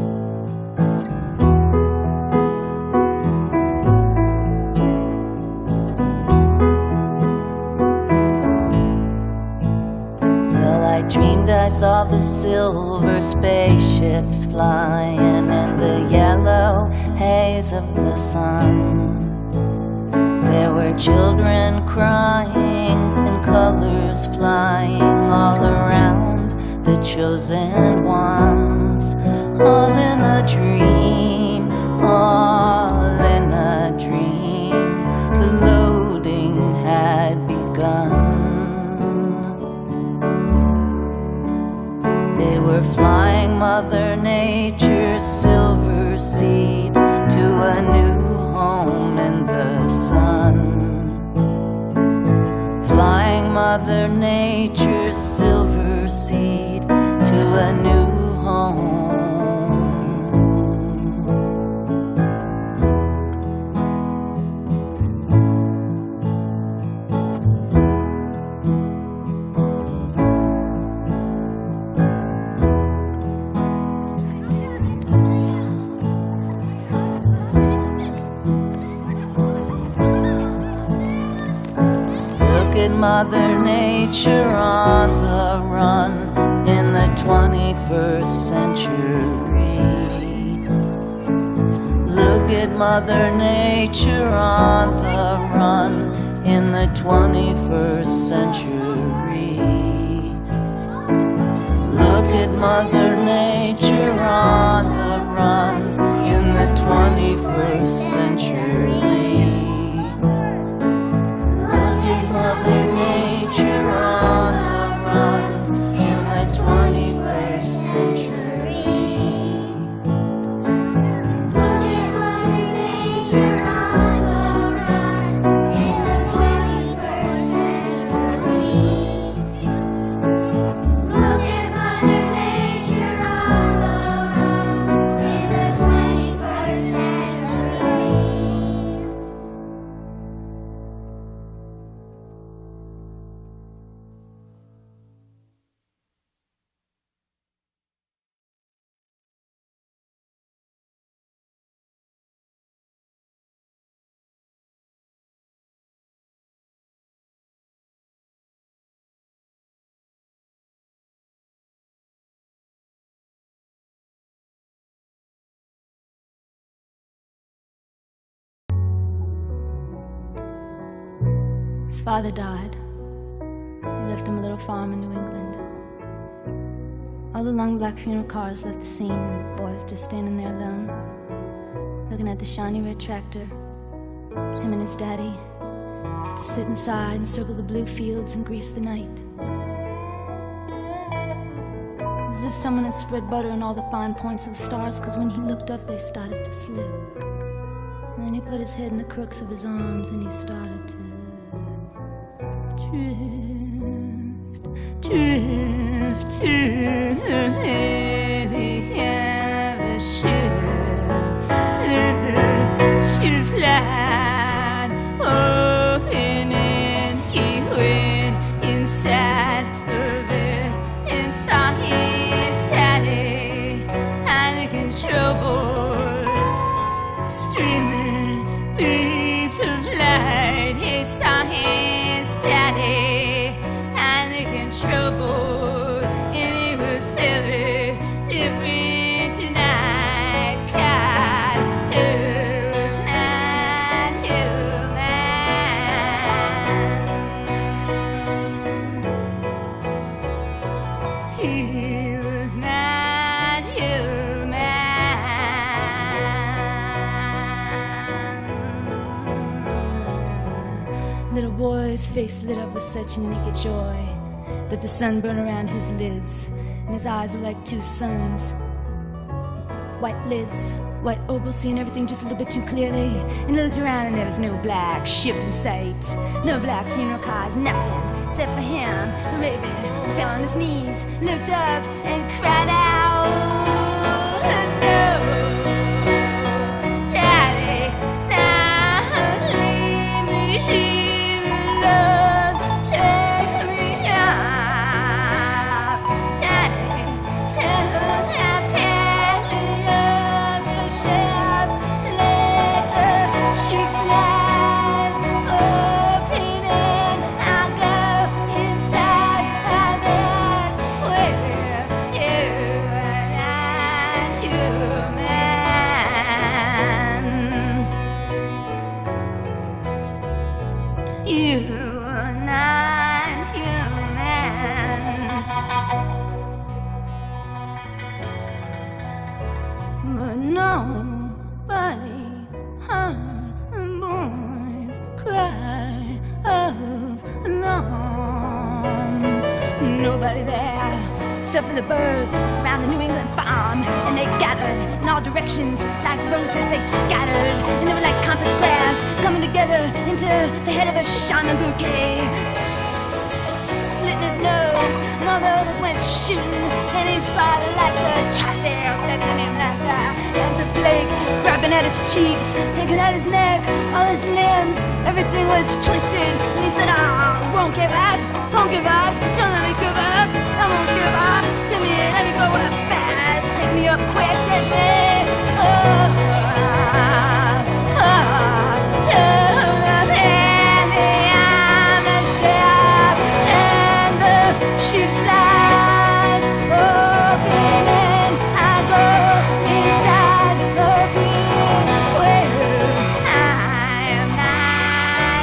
Speaker 1: Well, I dreamed I saw the silver spaceships flying in the yellow haze of the sun. There were children crying and colors flying all around the chosen ones. All in a dream, all in a dream. The loading had begun. They were flying Mother Nature's silver seed to a new home in the sun. Flying Mother Nature's silver seed to a new home. Mother Nature on the run in the twenty-first century. Look at Mother Nature on the run in the twenty-first century. Look at Mother Nature on the run in the twenty-first century. Mother Nature on the run in the twenty-first century. Look at Mother Nature on the run in the twenty-first century. Look at Mother Nature on the run in the twenty-first century.
Speaker 2: His father died. He left him a little farm in New England. All the long black funeral cars left the scene, and the boys just standing there alone, looking at the shiny red tractor. Him and his daddy used to sit inside and circle the blue fields and grease the night. It was as if someone had spread butter on all the fine points of the stars, because when he looked up they started to slip. And then he put his head in the crooks of his arms and he started to drift, drift to the other ship. Little ship's line open and he went inside of it and saw his daddy and the control boards streaming beams of light. He saw his daddy and the control board, and he was very Little boy's face lit up with such naked joy that the sun burned around his lids, and his eyes were like two suns. White lids, white opals, seeing everything just a little bit too clearly. And he looked around and there was no black ship in sight, no black funeral cars, nothing except for him. The raven fell on his knees, looked up and cried out, "No, Daddy, now leave me here alone. Take me out, Daddy, tell that Penny of your ship, let the sheets lie open and I'll go inside my bed where you are not human. You are not human. But nobody heard the boys cry of alarm. Nobody there except for the birds around the New England farm, and they gathered in all directions like roses. They scattered, and they were like compass squares coming together into the head of a shaman bouquet. Slitting his nose, and all the others went shooting, and he saw the lights of traffic looking at him like that. And the Blake grabbing at his cheeks, taking at his neck, all his limbs, everything was twisted. And he said, "I won't give up, won't give up, don't let me give up, I won't give up. Come here, let me go up fast, take me up quick, take me up, up to the penny on the ship, and the ship slides open and I go inside the beach where I am not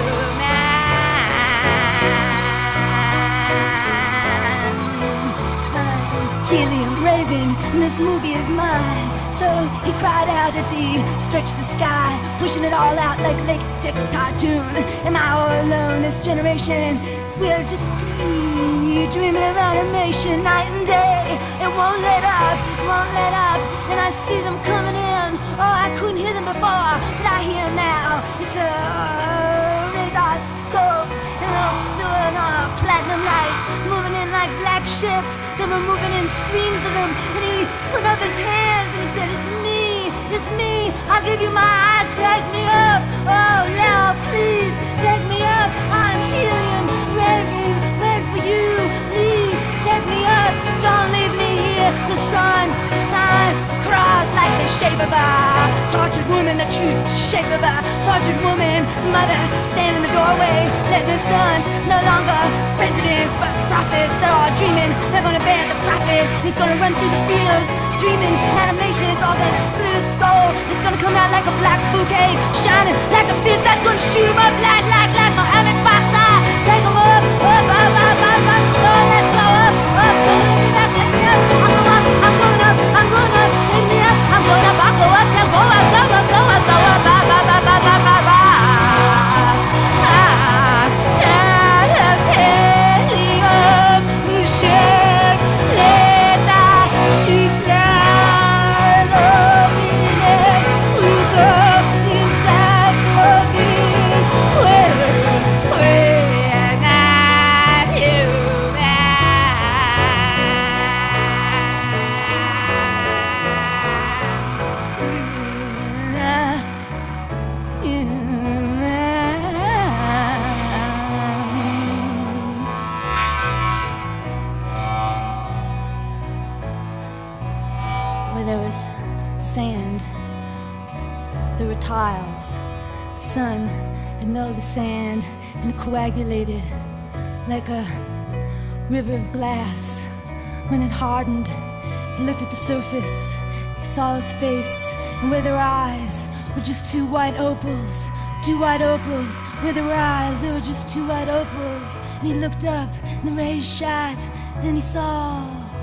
Speaker 2: human. I'm helium raving, and this movie is mine." So he cried out as he stretched the sky, pushing it all out like latex cartoon. Am I all alone? This generation, we'll just be dreaming of animation night and day. It won't let up, it won't let up. And I see them coming in. Oh, I couldn't hear them before, but I hear them now. It's a radar scope, and also an uh, platinum lights moving in like black ships. They were moving in streams of them, and he put up his hands and he said, "It's me, it's me. I'll give you my eyes, take me up. Oh, now please take me up. I'm helium, raving, wait for you. Please take me up. Don't leave me here. The sun, the sign, the cross, like the shape of a tortured woman, the true shape of a tortured woman. The mother stand in the doorway, letting her sons no longer presidents but prophets. They're all dreaming they're gonna bear the prophet. He's gonna run through the fields, dreaming animation. It's all that split his skull. It's gonna come out like a black bouquet, shining like a fist that's gonna shoot him up like, like, like Mohammed Boxer. Take him up, up, up, up, up, up. Oh, let's go up, up, go let me back, take me up. I'm going up, I'm going up, I'm going up. Take me up, I'm going up, I'll go up, tell go up, go up, go up, go up, up, up, up, up, up, up, up. Ah, tell the penny of the ship, let that she fly open and we'll go inside the beach where we're not human. Where there was sand, there were tiles. The sun had melted the sand and it coagulated like a river of glass. When it hardened, he looked at the surface. He saw his face, and where there were eyes were just two white opals. Two white opals. Where there were eyes, there were just two white opals. And he looked up, and the rays shot, and he saw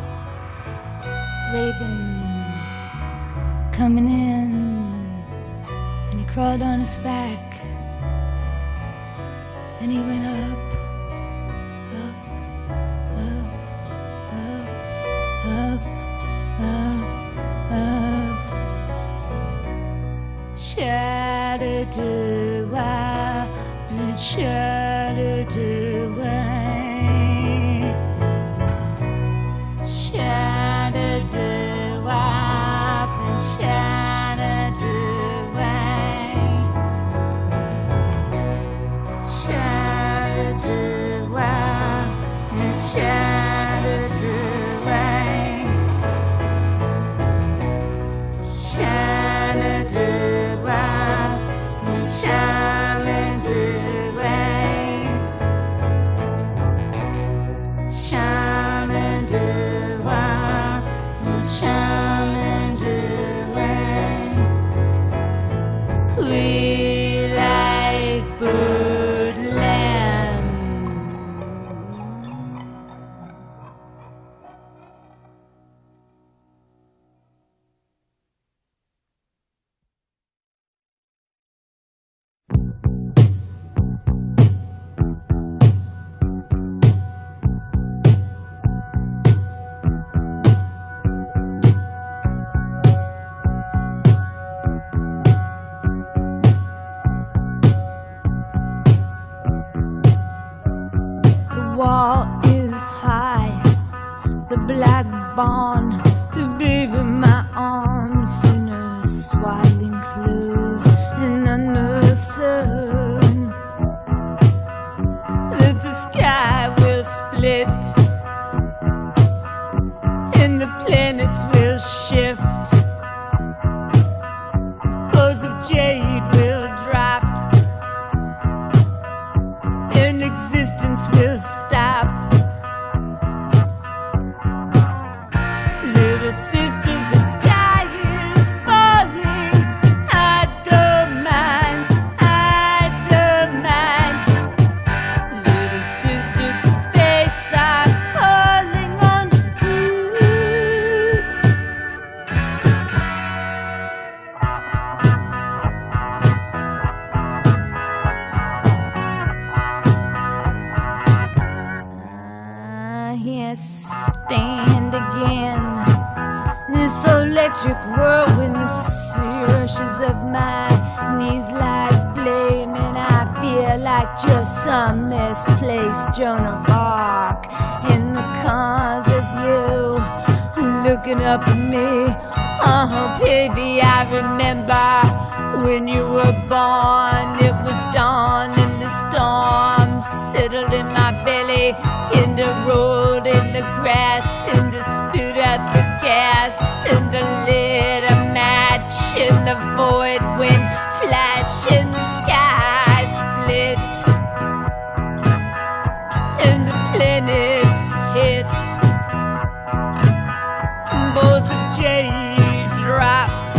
Speaker 2: Raven coming in, and he crawled on his back, and he went up, up, up, up, up, up, up. Shattered-to-wah, shattered-to-wah, shattered-to-wah, shattered-to-wah, shattered-to-wah, shattered-to-wah, shattered-to-wah, shattered-to-wah, shattered-to-wah. We like Birdland. The wall is high, the black barn, the baby in my arms in her swaddling clothes and under the sun. That the sky will split and the planets will shift. Bows of jade will drop and existence will stop. Little sister, the sky is falling. I don't mind, I don't mind. Little sister, the fates are calling on you. I can't stand again this electric whirlwind, the rushes of my knees like flame, and I feel like just some misplaced Joan of Arc in the cars as you looking up at me. Oh baby, I remember when you were born. It was dawn and the storm settled in my belly, in the road, in the grass, in the spit at the gas, in the lit a match in the void when flash in the sky split and the planets hit. Bows of jade dropped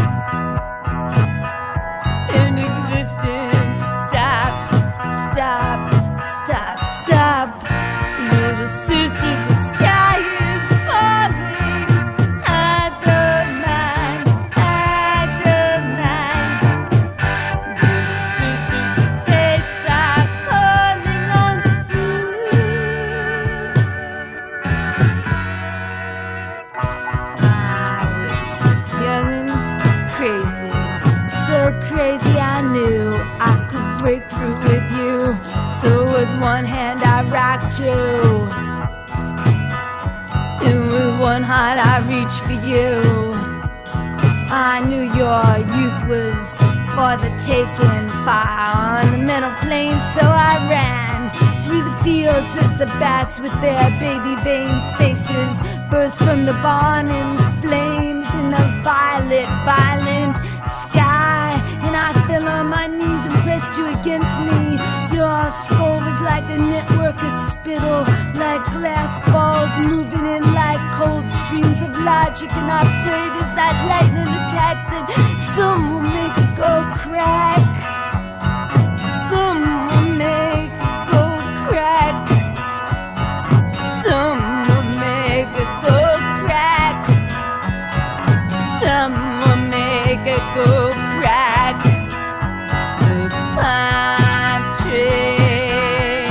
Speaker 2: and existence stopped, stop, stop, stop. Little sister, the sky is falling. I don't mind, I don't mind. Little sister, the fates are calling on you. I was young and crazy, so crazy I knew I could break through with you. So with one hand I rocked you, and with one heart I reached for you. I knew your youth was for the taking, fire on the metal plane, so I ran through the fields as the bats with their baby vein faces burst from the barn in flames in the violet, violent sky. And I fell on my knees and pressed you against me. Your skull was like a network of spittle, like glass balls moving in like cold streams of logic. And I prayed as that lightning attacked that some will make it go crack. Some will make it go crack. Some will make it go crack. Some will make it go crack. The pine tree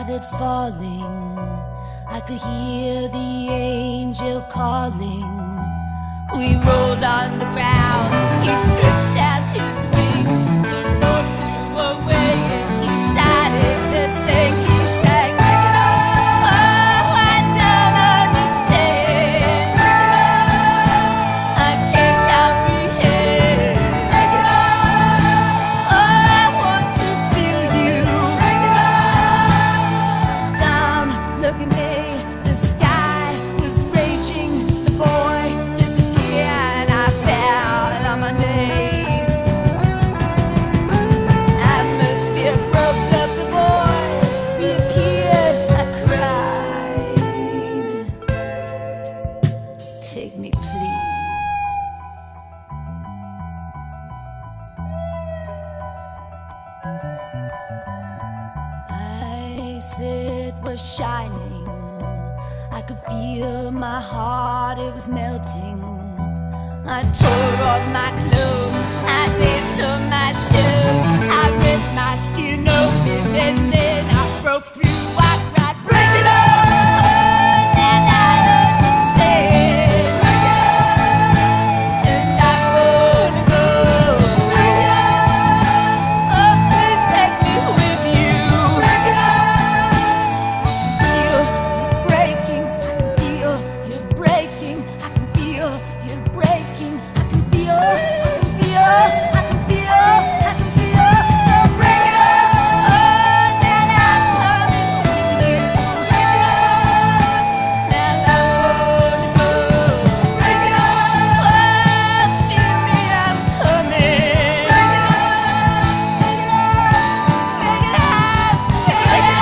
Speaker 2: started falling. I could hear the angel calling. We rolled on the ground. He stretched out his wings. The north flew away and he started to sing. He sang, "Bring it on." Oh, I don't understand. Bring it on. I can't comprehend. Bring it on. Oh, I want to feel you. Bring it on. Down, look at me. The sky was raging. The boy disappeared. I fell on my knees. Atmosphere broke up. The boy reappeared. I cried. Take me, please. Ice, it was shining. I could feel my heart, it was melting. I tore off my clothes, I danced on my shoes. I ripped my skin open and then I broke through. I cried, "Break it on!" And I understand. Break it on! And I'm gonna go. Break it on! Oh, please take me with you. Break it on! Feel you breaking, I can feel you breaking. I can feel you breaking. I can feel, I can feel, I can feel, I can feel. So break it on! Oh, then I'm coming with you. Break it on! Now I'm gonna go. Break it on! Oh, feel me, I'm coming. Break it on! Break it on! Break it on! Break it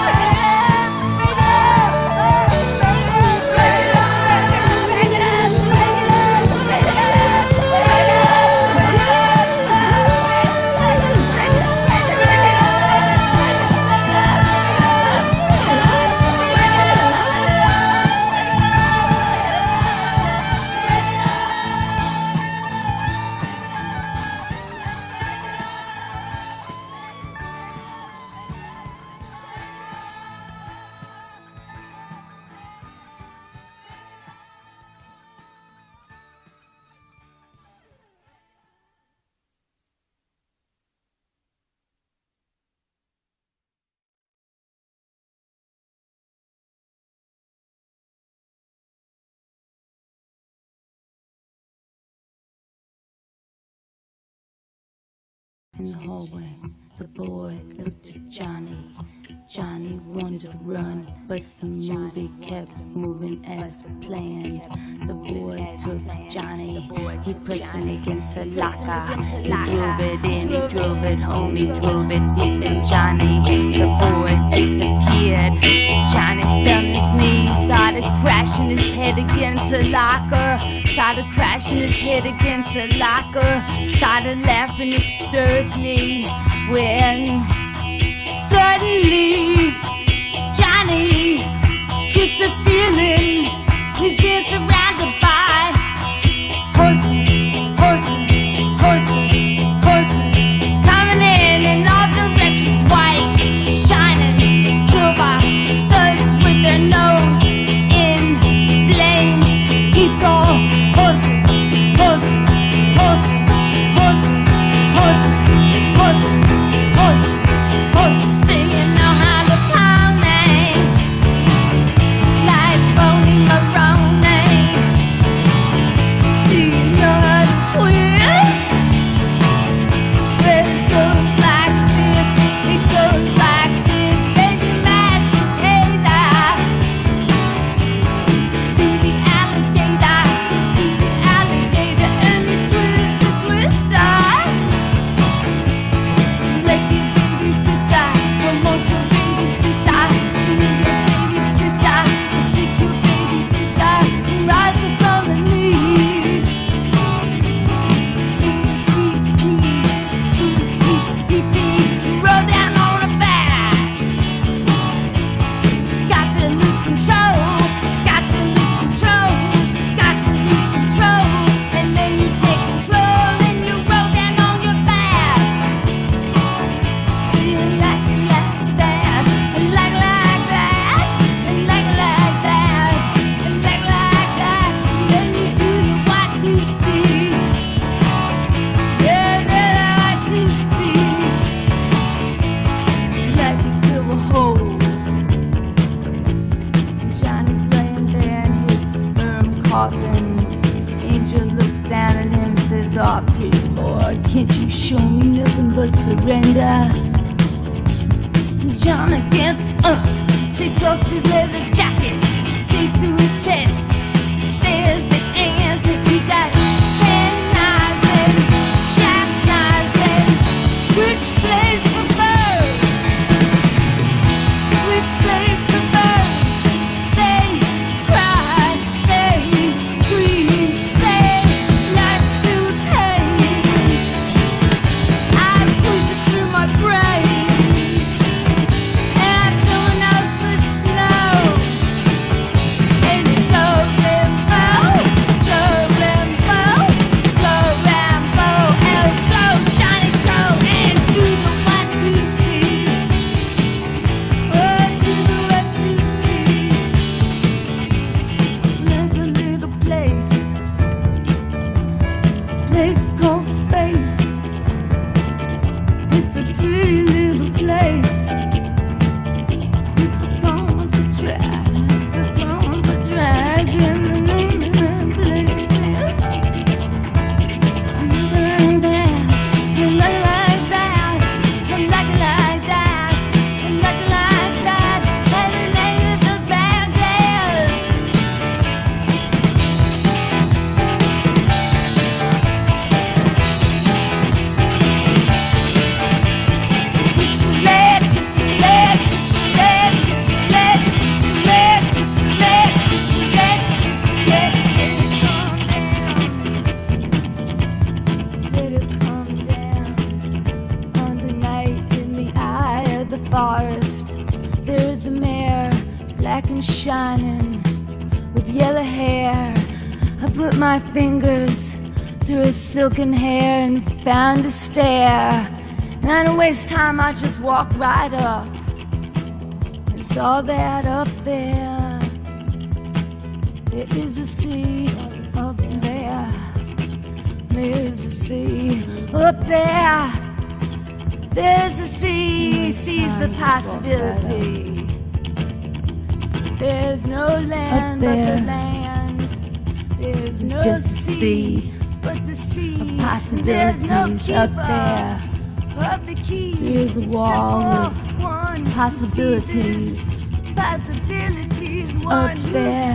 Speaker 5: In the hallway, the boy looked at Johnny. Johnny wanted to run, but the movie kept moving as planned. The boy took Johnny, he pressed him against a locker. He drove it in, he drove it home, he drove it deep in Johnny. The boy disappeared. Johnny fell on his knees, started crashing his head against a locker. Started crashing his head against a locker. Started laughing hysterically when suddenly Johnny gets a feeling he's being surrounded by horses, horses, horses, horses, coming in in all directions, white, shining, silver, studs with their nose in flames. He saw horses, horses, horses, horses, horses, horses, horses, horses. Do you know how
Speaker 2: never surrender. Johnny gets up, takes off his leather jacket, deep to his chest. There's the answer. He got penknives and jackknives and switchblades for birds. Switchblades for birds. They cry, they scream, they life through pain. I push it through my brain. Shining with yellow hair, I put my fingers through his silken hair and found a stair. And I didn't waste time, I just walked right up and saw that up there, there is a sea up there, there's a sea up there, there's a sea, sees the possibility. There's no land but the land. There's no
Speaker 5: just
Speaker 2: sea but the sea.
Speaker 5: Possibilities
Speaker 2: no
Speaker 5: up there.
Speaker 2: Of the key.
Speaker 5: There's a wall of possibilities.
Speaker 2: Possibilities.
Speaker 5: Up there.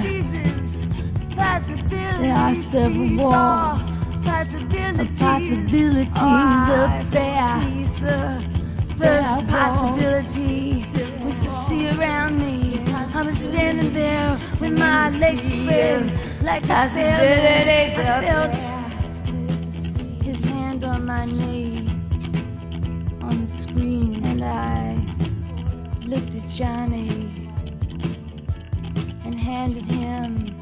Speaker 5: There are several walls of possibilities up there.
Speaker 2: First possibility was the sea around me. I was standing there with my legs spread like a sailor. I felt his hand on my knee on the screen, and I looked at Johnny and handed him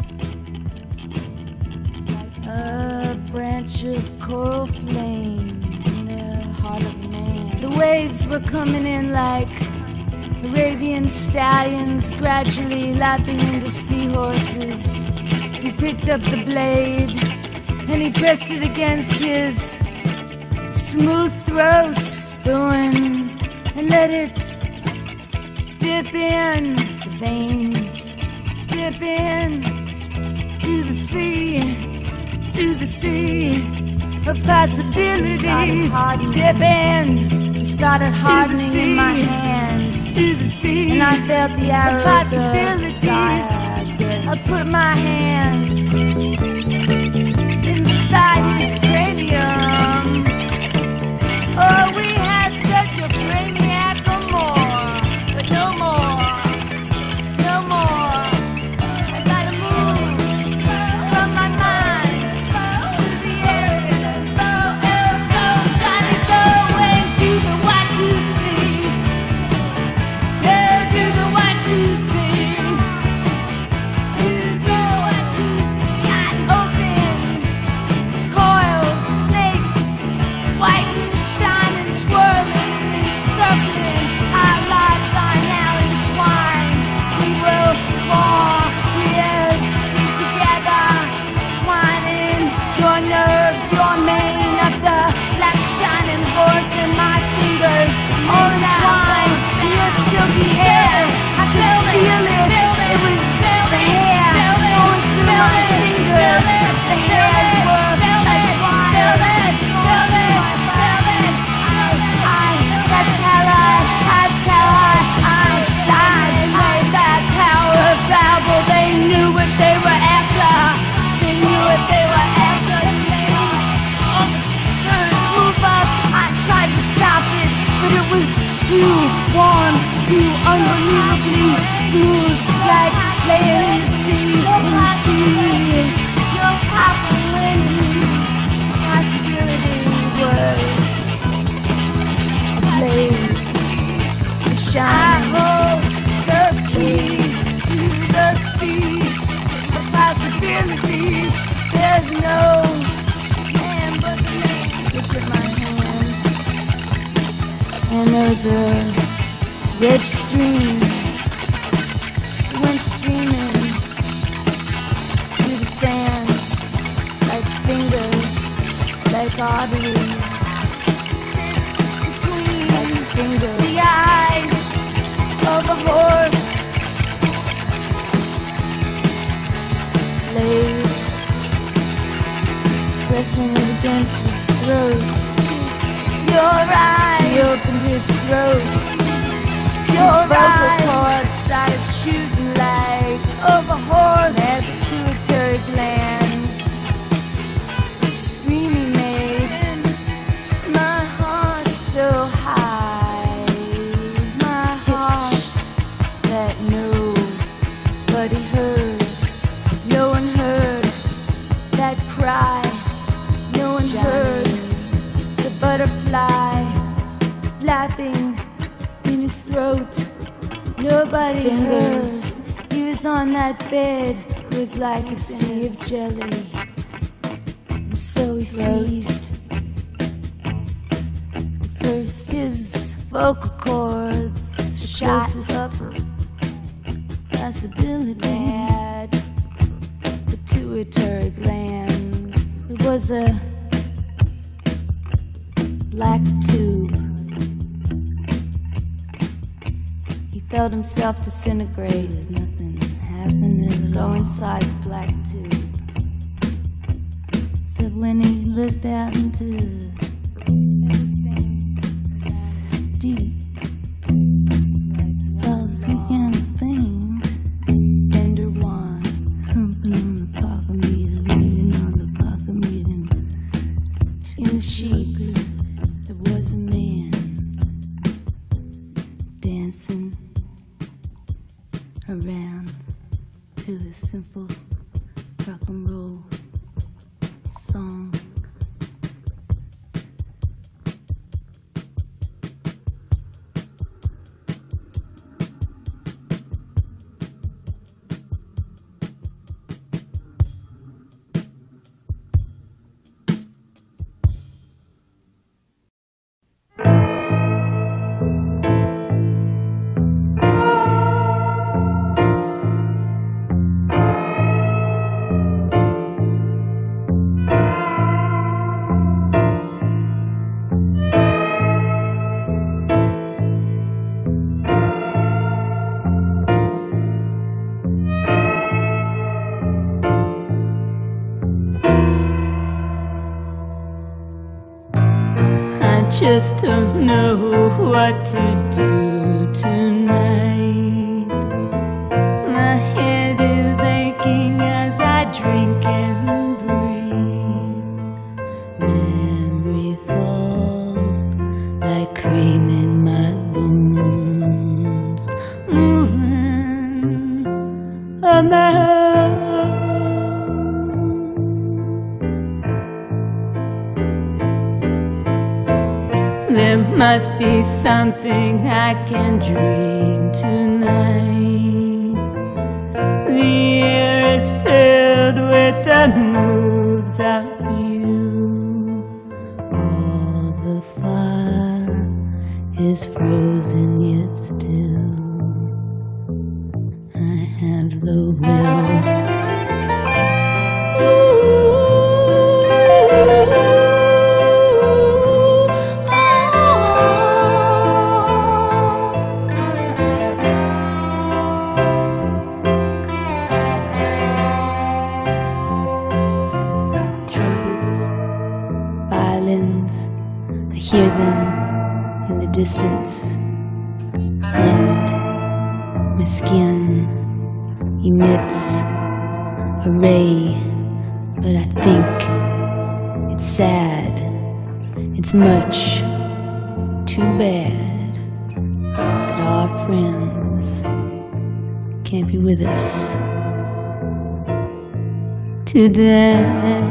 Speaker 2: a branch of coral flame in the heart of a man. The waves were coming in like Arabian stallions, gradually lapping into seahorses. He picked up the blade and he pressed it against his smooth throat, spoon, and let it dip in the veins, dip in to the sea, to the sea of possibilities. Dip in, it started hardening in my hand. To the sea, and I felt the arrows of possibilities. I put my hand inside his cranium. Oh, we had such a brainiac or more, but no more, no more. I gotta move from my mind to the air. Go, go, go, gotta go and do the what you see. Yeah, do the what you see. Do the what you see. Shot open, coiled snakes, white and shining. too unbelievably smooth, like playing in the sea, in the sea. No possibilities, possibility was a blade, a shine. I hold the key to the sea, the possibilities. There's no man but the man. Look at my hand, and there's a red stream. It went streaming through the sands like fingers, like arteries. Between like fingers, the eyes of a horse. Blade pressing it against his throat. Your eyes, he opened his throat. Your vocal cords started shooting like of a horse. Their pituitary glands, the scream he made. My heart so high, my heart that nobody heard. No one heard that cry. No one Johnny. Heard the butterfly flapping in his throat. Nobody heard. He was on that bed. It was like a sea of jelly. And so he seized first his vocal cords, shot up possibility. Had pituitary glands. It was a black tube. Felt himself disintegrate. There's nothing happening. Go inside the black tube. So when he looked out into deep, saw this weekend thing. Fender wine, humping on the pocket meter, leaning on the pocket meter. In the sheets, there was a man dancing around to a simple rock and roll song. Just don't know what to do tonight. My head is aching as I drink and breathe. Memory falls like cream in my bones, moving a man. There must be something I can dream tonight. The air is filled with the moves of you. All the fire is frozen yet still. I have the will. I hear them in the distance, and my skin emits a ray, but I think it's sad. It's much too bad that our
Speaker 5: friends can't be with us today.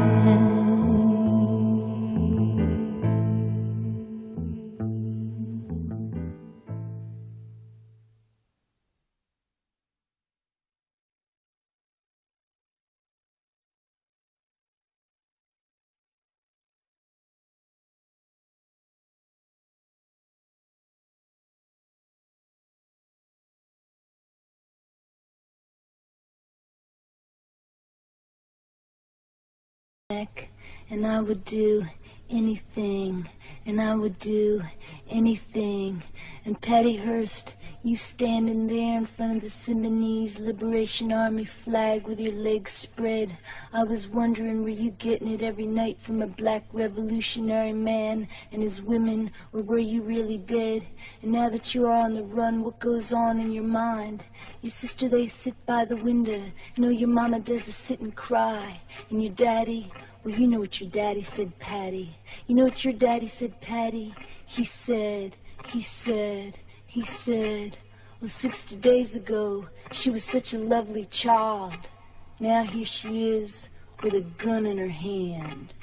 Speaker 5: And I would do anything, and I would do anything. And Patty Hearst, you standing there in front of the Symbionese Liberation Army flag with your legs spread. I was wondering, were you getting it every night from a black revolutionary man and his women, or were you really dead? And now that you are on the run, what goes on in your mind? Your sister, they sit by the window. You know, your mama does is sit and cry. And your daddy, well, you know what your daddy said, Patty. You know what your daddy said, Patty? He said, he said, he said, well, sixty days ago, she was such a lovely child. Now here she is with a gun in her hand.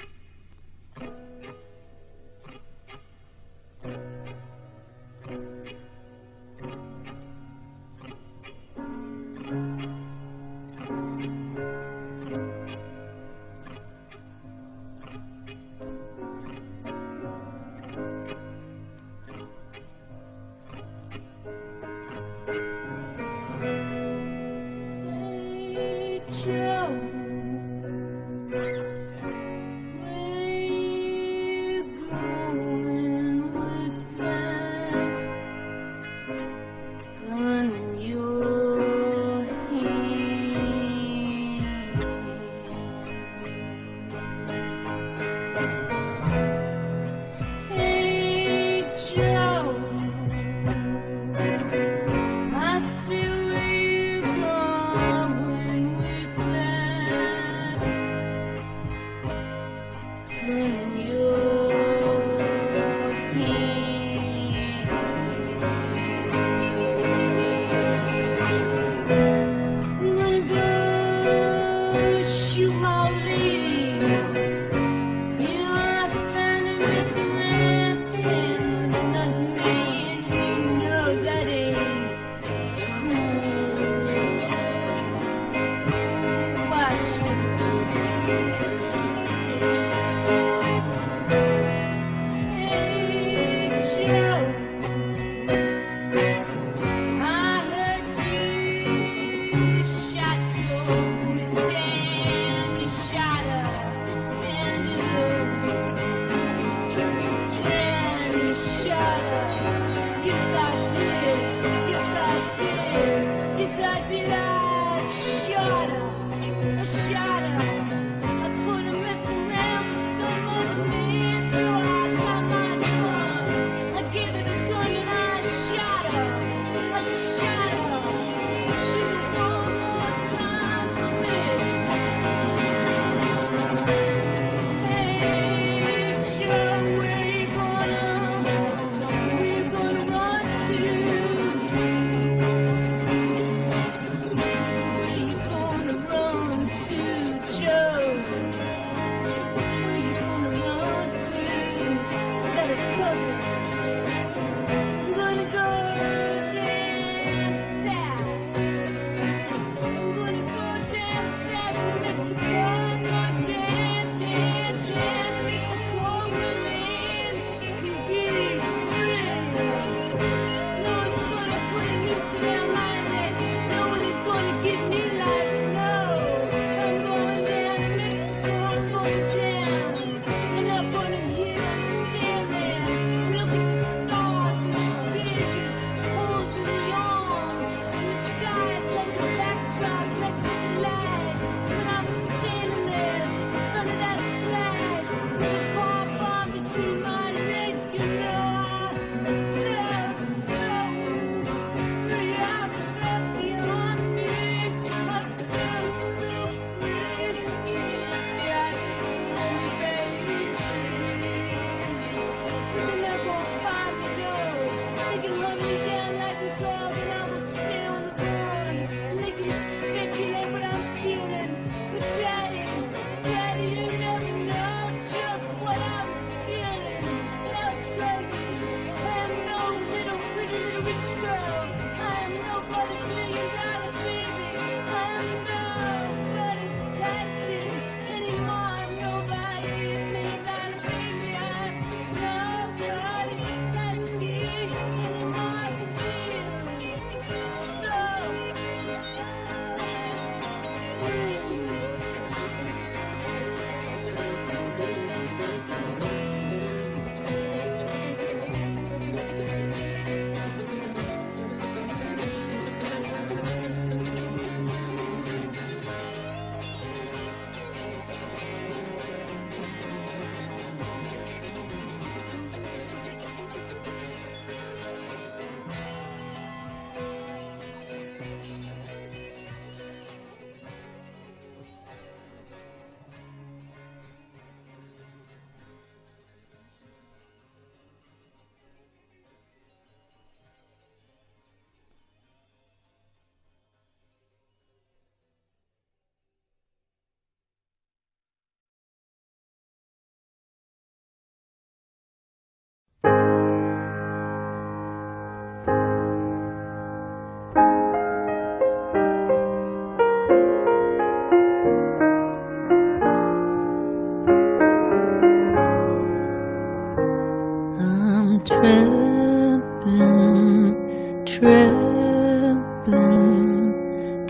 Speaker 5: Where you going with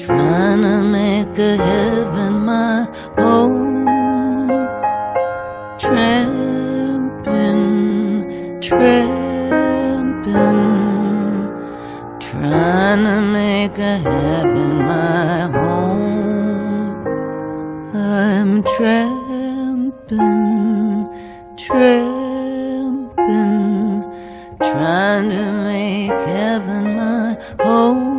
Speaker 1: trying to make a heaven my home. Tramping, tramping, trying to make a heaven my home. I'm tramping, tramping, trying to make heaven my home.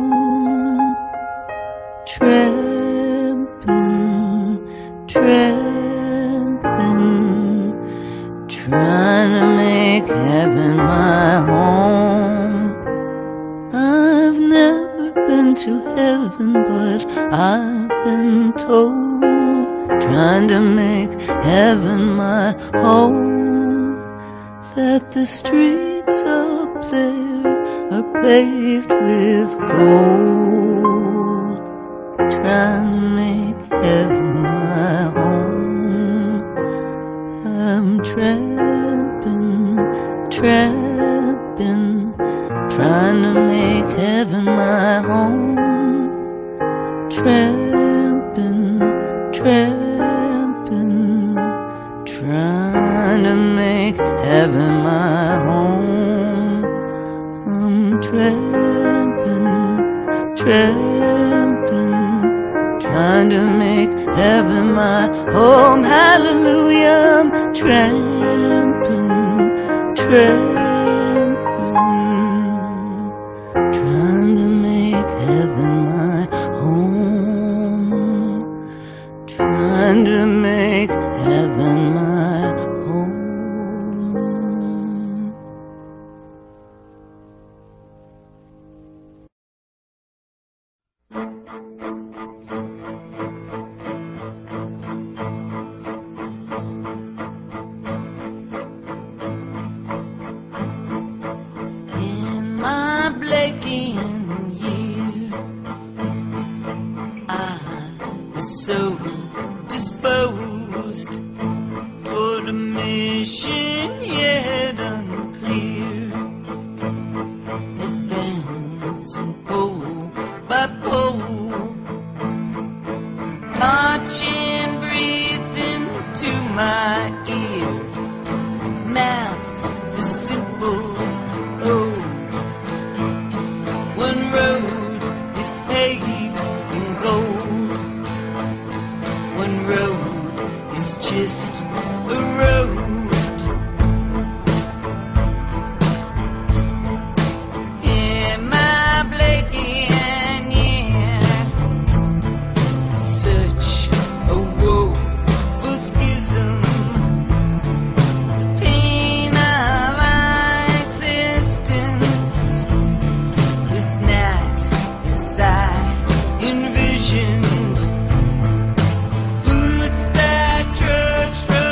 Speaker 1: Tramping, tramping, trying to make heaven my home. I've never been to heaven, but I've been told, trying to make heaven my home, that the streets up there are paved with gold. Trying to make heaven my home. I'm tramping, tramping, trying to make heaven my home. Tramping, tramping, trying to make heaven my home. I'm tramping, tramping, trying to make heaven my home. Hallelujah, I'm tramping, tramping, trying to make heaven my home, trying to make heaven my home. So disposed toward a mission yet unclear, advancing pole by pole, marching breathed into my ear, mouthed the simple ode. One road is paved in gold, one road is just a road. Yeah, my Blakean, yeah, such a woeful schism, pain of our existence, is not as I envisioned. Trudged from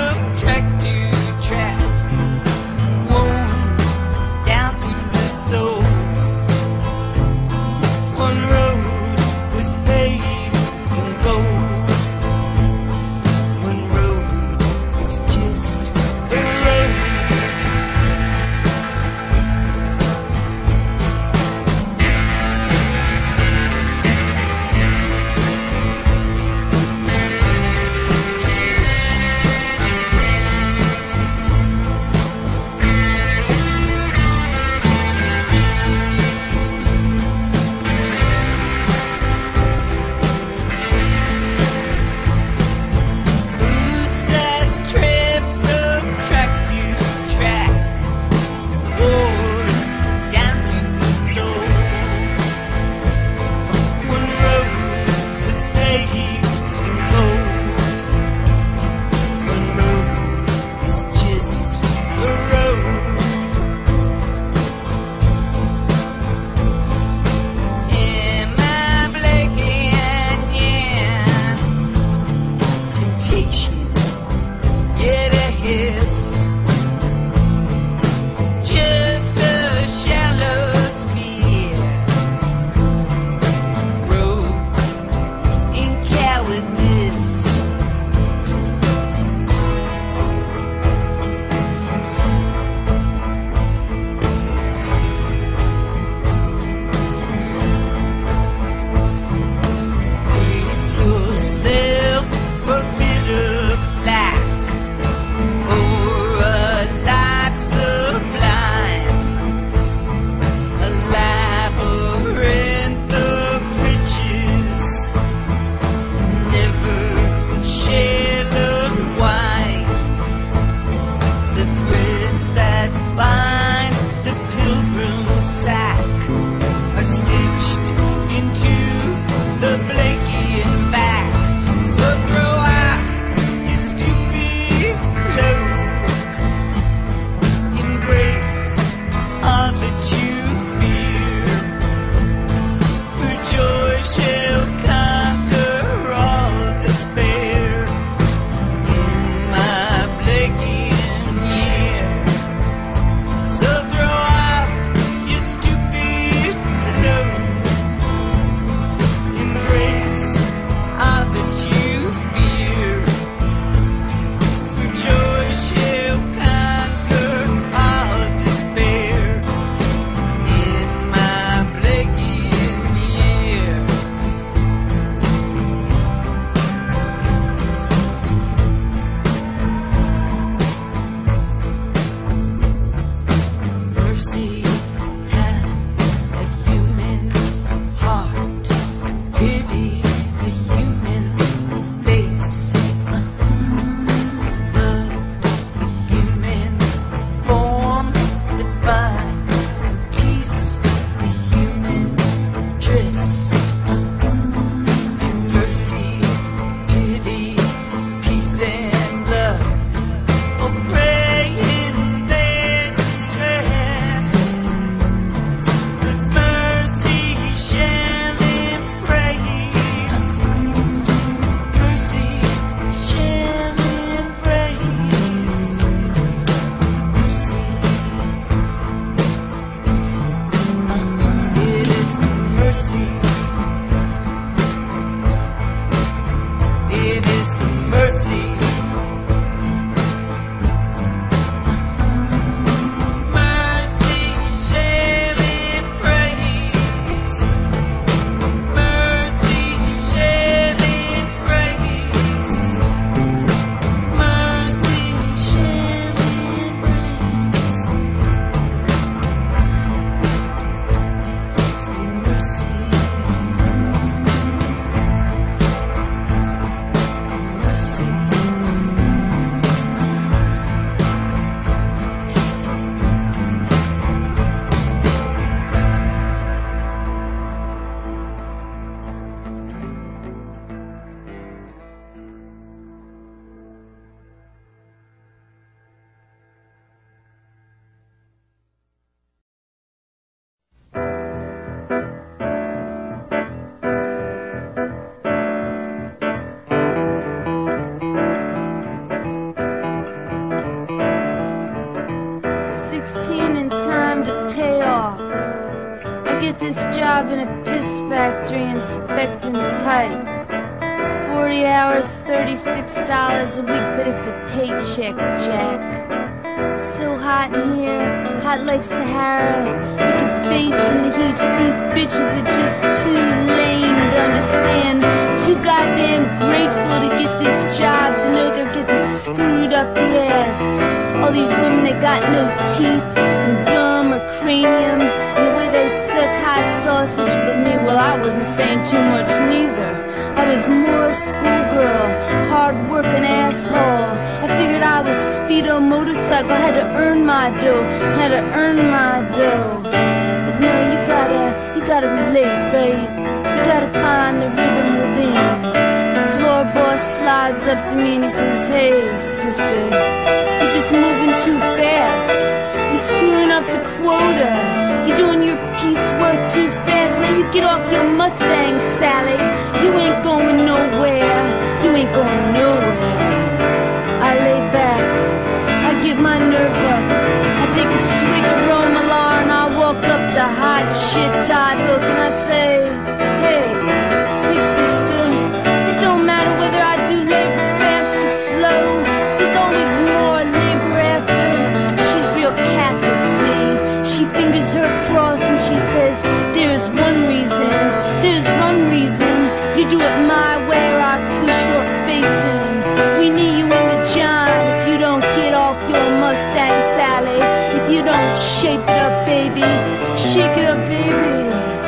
Speaker 2: get this job in a piss factory inspecting pipe. Forty hours, thirty-six dollars a week, but it's a paycheck, Jack. It's so hot in here, hot like Sahara. You can faint from the heat, but these bitches are just too lame to understand. Too goddamn grateful to get this job, to know they're getting screwed up the ass. All these women, they got no teeth and gum or cranium, and the way they suck hot sausage. But me, well, I wasn't saying too much neither. I was more a schoolgirl, hard-working asshole. I figured I was speedo motorcycle, had to earn my dough, had to earn my dough. But no, you gotta, you gotta relate, right? You gotta find the rhythm within. The floor boss slides up to me and he says, "Hey, sister, you're just moving too fast. You're screwing up the quota. You're doing your piecework too fast. Now you get off your Mustang, Sally. You ain't going nowhere. You ain't going nowhere." I lay back. I get my nerve up. I take a swig of Romalar and I walk up to hot shit Dot Hook and I say, "Hey, hey sister, it don't matter whether I do labor fast or slow. There's always more labor after." She's real Catholic, see? She fingers her cross and she says, "There's one reason, there's one reason. You do it my way or I push your face in. We need you in the job if you don't get off your Mustang, Sally. If you don't shape it up, baby, shake it up, baby.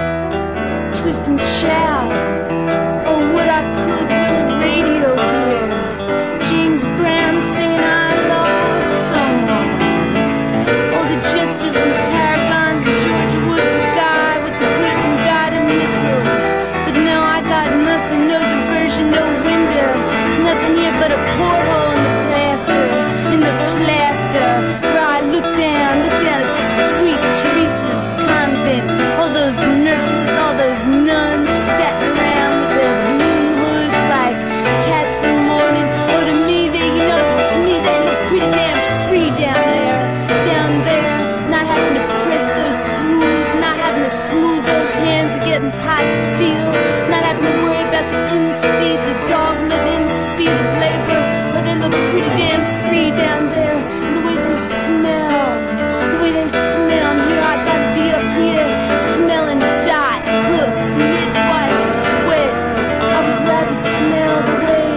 Speaker 2: Twist and shout. Oh, what I could win a radio here. James Brown singing I Lost Someone. All the jesters and the paragons of Georgia Woods, the guy with the goods and guided missiles. But now I got nothing, no diversion, no window, nothing here but a porthole in the plaster, in the plaster, where I look down, look down at sweet Teresa's convent. All those nurses, all those nuns scattered around with their blue hoods like cats in mourning. Oh, to me they, you know, to me they look pretty damn free down there, down there, not having to press those smooth, not having to smooth those hands against hot steel, not having to worry about the in-speed, the dogma, the in-speed of labor. Oh, they look pretty damn free down there, and the way they smell, the way they smell. And here I gotta be up here smelling Dot Hooks, midwife sweat. I would rather smell the way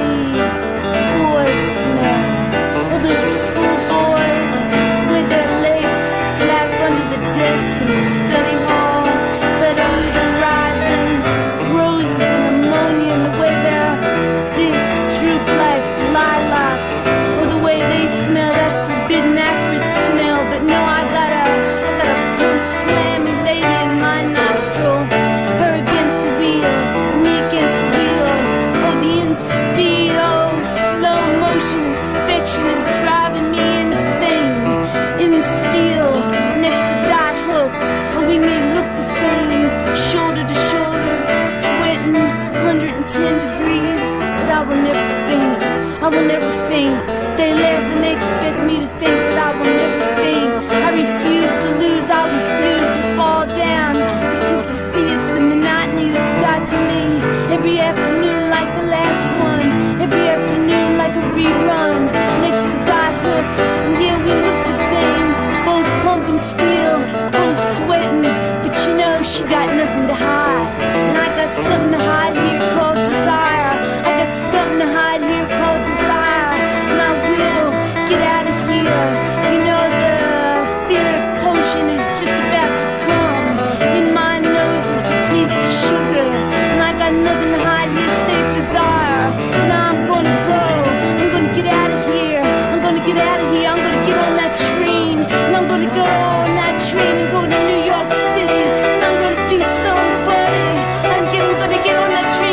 Speaker 2: boys smell. Oh, those schoolboys with their legs flap under the desk in study hall, that over the rising roses and ammonia, and the way their dicks droop like lilacs. Oh, the way they smell, that forbidden acrid smell. But no, I got a, I got a plump, clammy lady in my nostril. Her against the wheel, me against the wheel. Oh, the in-speed, oh, slow motion inspection is driving me insane. In steel, next to Dot Hook, oh, we may look the same, shoulder to shoulder, sweating, one hundred ten degrees, but I will never faint. I will never faint. They laugh and they expect me to faint, but I will never faint. I refuse to lose, I refuse to fall down, because you see it's the monotony that's got to me. Every afternoon like the last one, every afternoon like a rerun, next to Dot Hook, and yeah, we look the same, both pumping steel, both sweating, but you know she got nothing to hide, and I got something to hide here called desire. I got something to hide here called desire, and I will get out of here. You know the fear potion is just about to come. In my nose is the taste of sugar, and I got nothing to hide here save desire. And I'm gonna go, I'm gonna get out of here, I'm gonna get out of here, I'm gonna get on that train, and I'm gonna go on that train and go to New York City, and I'm gonna be somebody. I'm, get, I'm gonna get on that train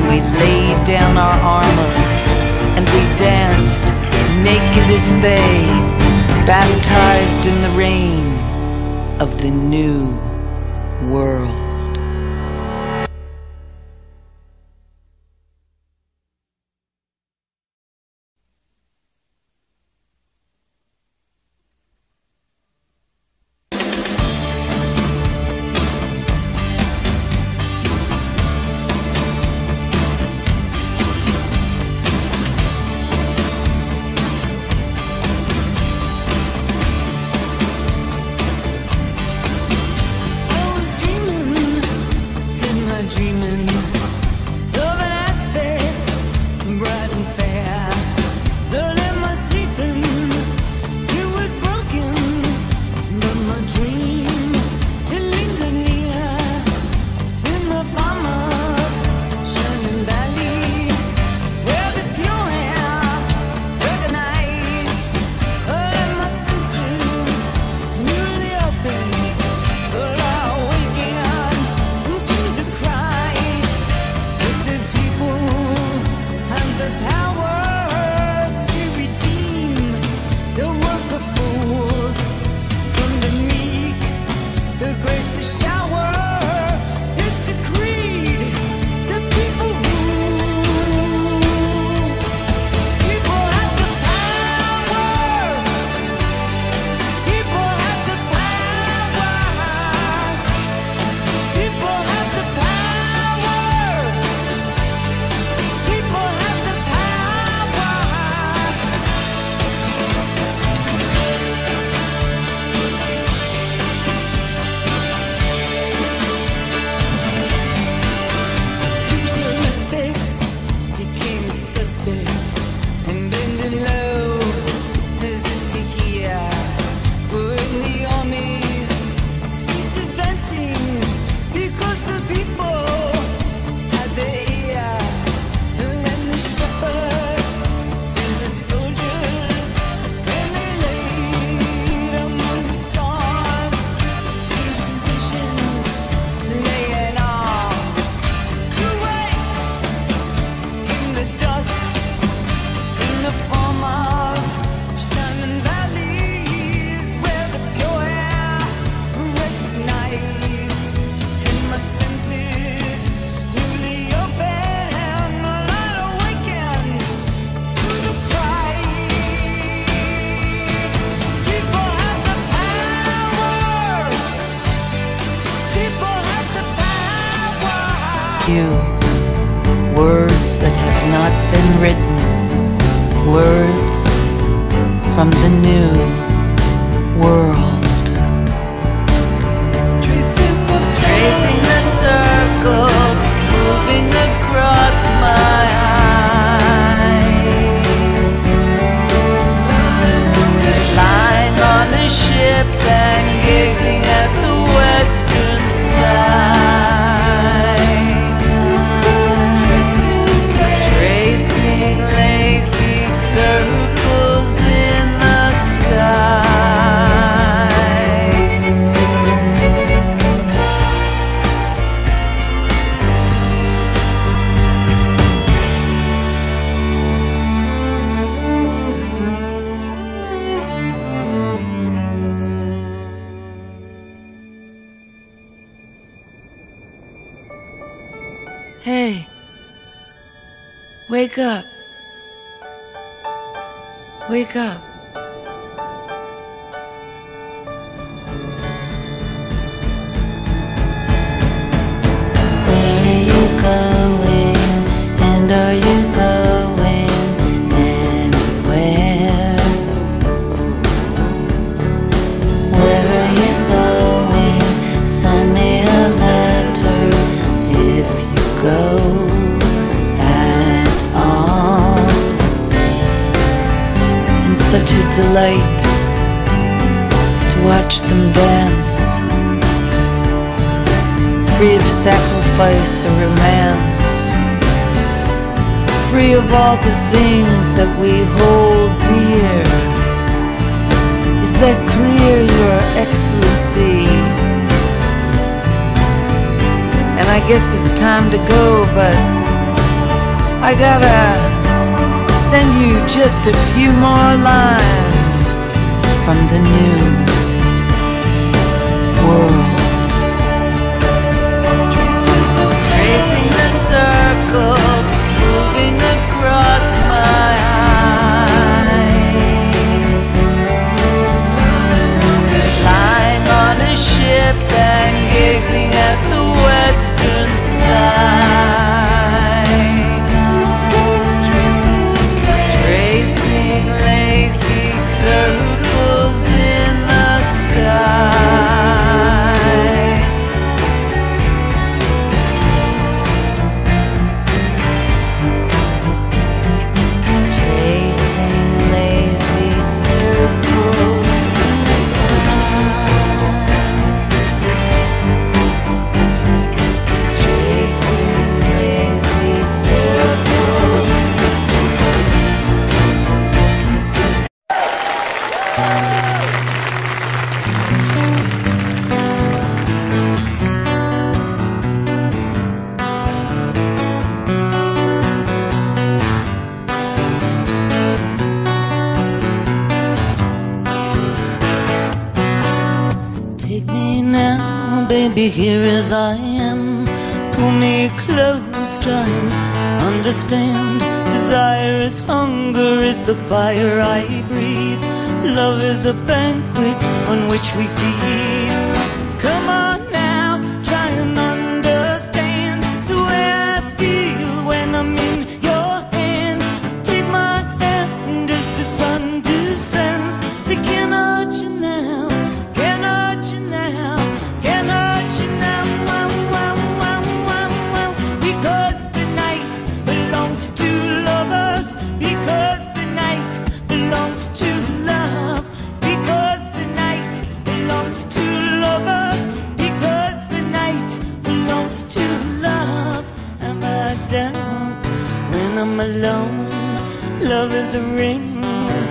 Speaker 3: we laid down our armor and we danced naked as they, baptized in the rain of the new world.
Speaker 1: Dreaming of an aspect bright and fair. Lord, in my sleeping, it was broken, but my dream, it lingered near. In the farm of shining valleys, where the pure air recognized all of my senses newly open. But I awakened into the cry that the people have the power to redeem the work of fools. From the meek, the grace to shower, it's decreed the people rule. People have the power. People have the power. People have the power. People have the power. Future aspects became suspect and bending low as if to hear. When the armies ceased advancing because the people had their ear, and then the shepherds fed the soldiers, and they laid among the stars, exchanging visions, laying arms to waste in the dust, in the form of shining valleys, where the pure air recognized. In my senses newly open, a light awakened to the cry. People have the power. People have the power.
Speaker 3: You, words that have not been written, words from the new world. Tracing the circles, moving across my eyes. Lying on a ship and gazing at the western skies. Tracing lazy circles in the sky. Hey, wake up. Wake up. Where are you going? And are you going anywhere? Where are you going? Send me a letter if you go at all. And such a delight to watch them dance, free of sacrifice or romance, free of all the things that we hold dear. Is that clear, Your Excellency? And I guess it's time to go, but I gotta send you just a few more lines from the new world. Tracing the circles, moving across my eyes, lying on a ship and gazing at the western skies, tracing lazy circles in the sky. Tracing lazy circles in the sky. Tracing lazy circles.
Speaker 1: Take me now, baby, here as I am. Pull me close, try and understand. Desire is hunger, is the fire I breathe. Love is a banquet on which we feed. Come on now, try and understand the way I feel when I'm in your hand. Take my hand as the sun descends. They can't hurt you now, can't hurt you now, can't hurt you now. Wow, wow, wow, wow, wow. Because the night belongs to lovers. Because the night belongs to love. Because the night belongs to lovers. Because the night belongs to love. Am I down when I'm alone? Love is a ring,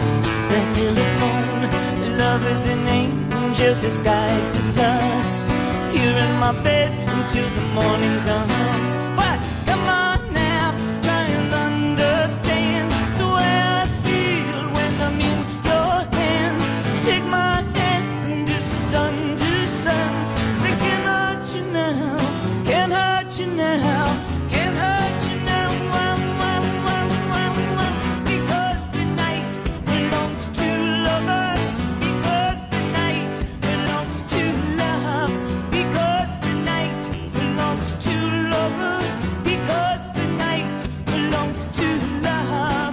Speaker 1: a telephone. Love is an angel disguised as lust. Here in my bed until the morning comes. But come on now, try and understand the way I feel when I'm in your hand. Take my hand as the sun descends. They can't hurt you now, can't hurt you now, can't hurt you now. Wow, wow, wow, wow, wow. Because the night belongs to lovers. Because the night belongs to love. Because the night belongs to lovers. Because the night belongs to love.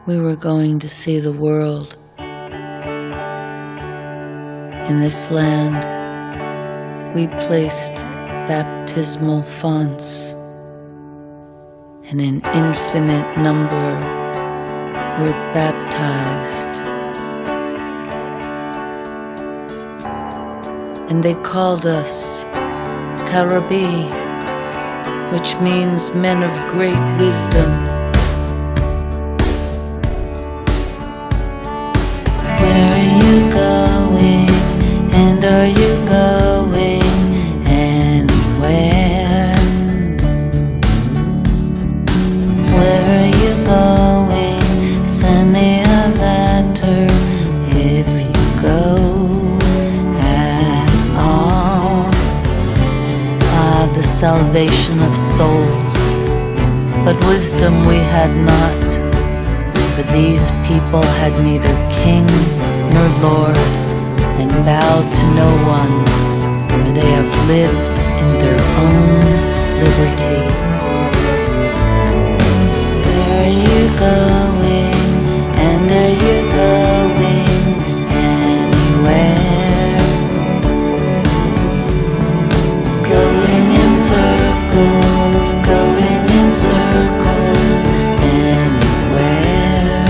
Speaker 3: we were going to see the world. In this land, we placed baptismal fonts, and in infinite number were baptized. And they called us Karabi, which means men of great wisdom. Where are you going? And are you going anywhere? Where are you going? Send me a letter if you go at all. Ah, the salvation of souls, but wisdom we had not, for these people had neither king nor lord, and bowed to no one, for they have lived in their own liberty. Where are you going? And are you going anywhere? Going in circles, going in circles, anywhere.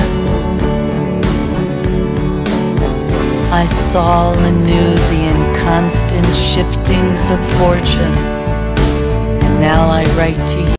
Speaker 3: I saw anew the inconstant shiftings of fortune, and now I write to you.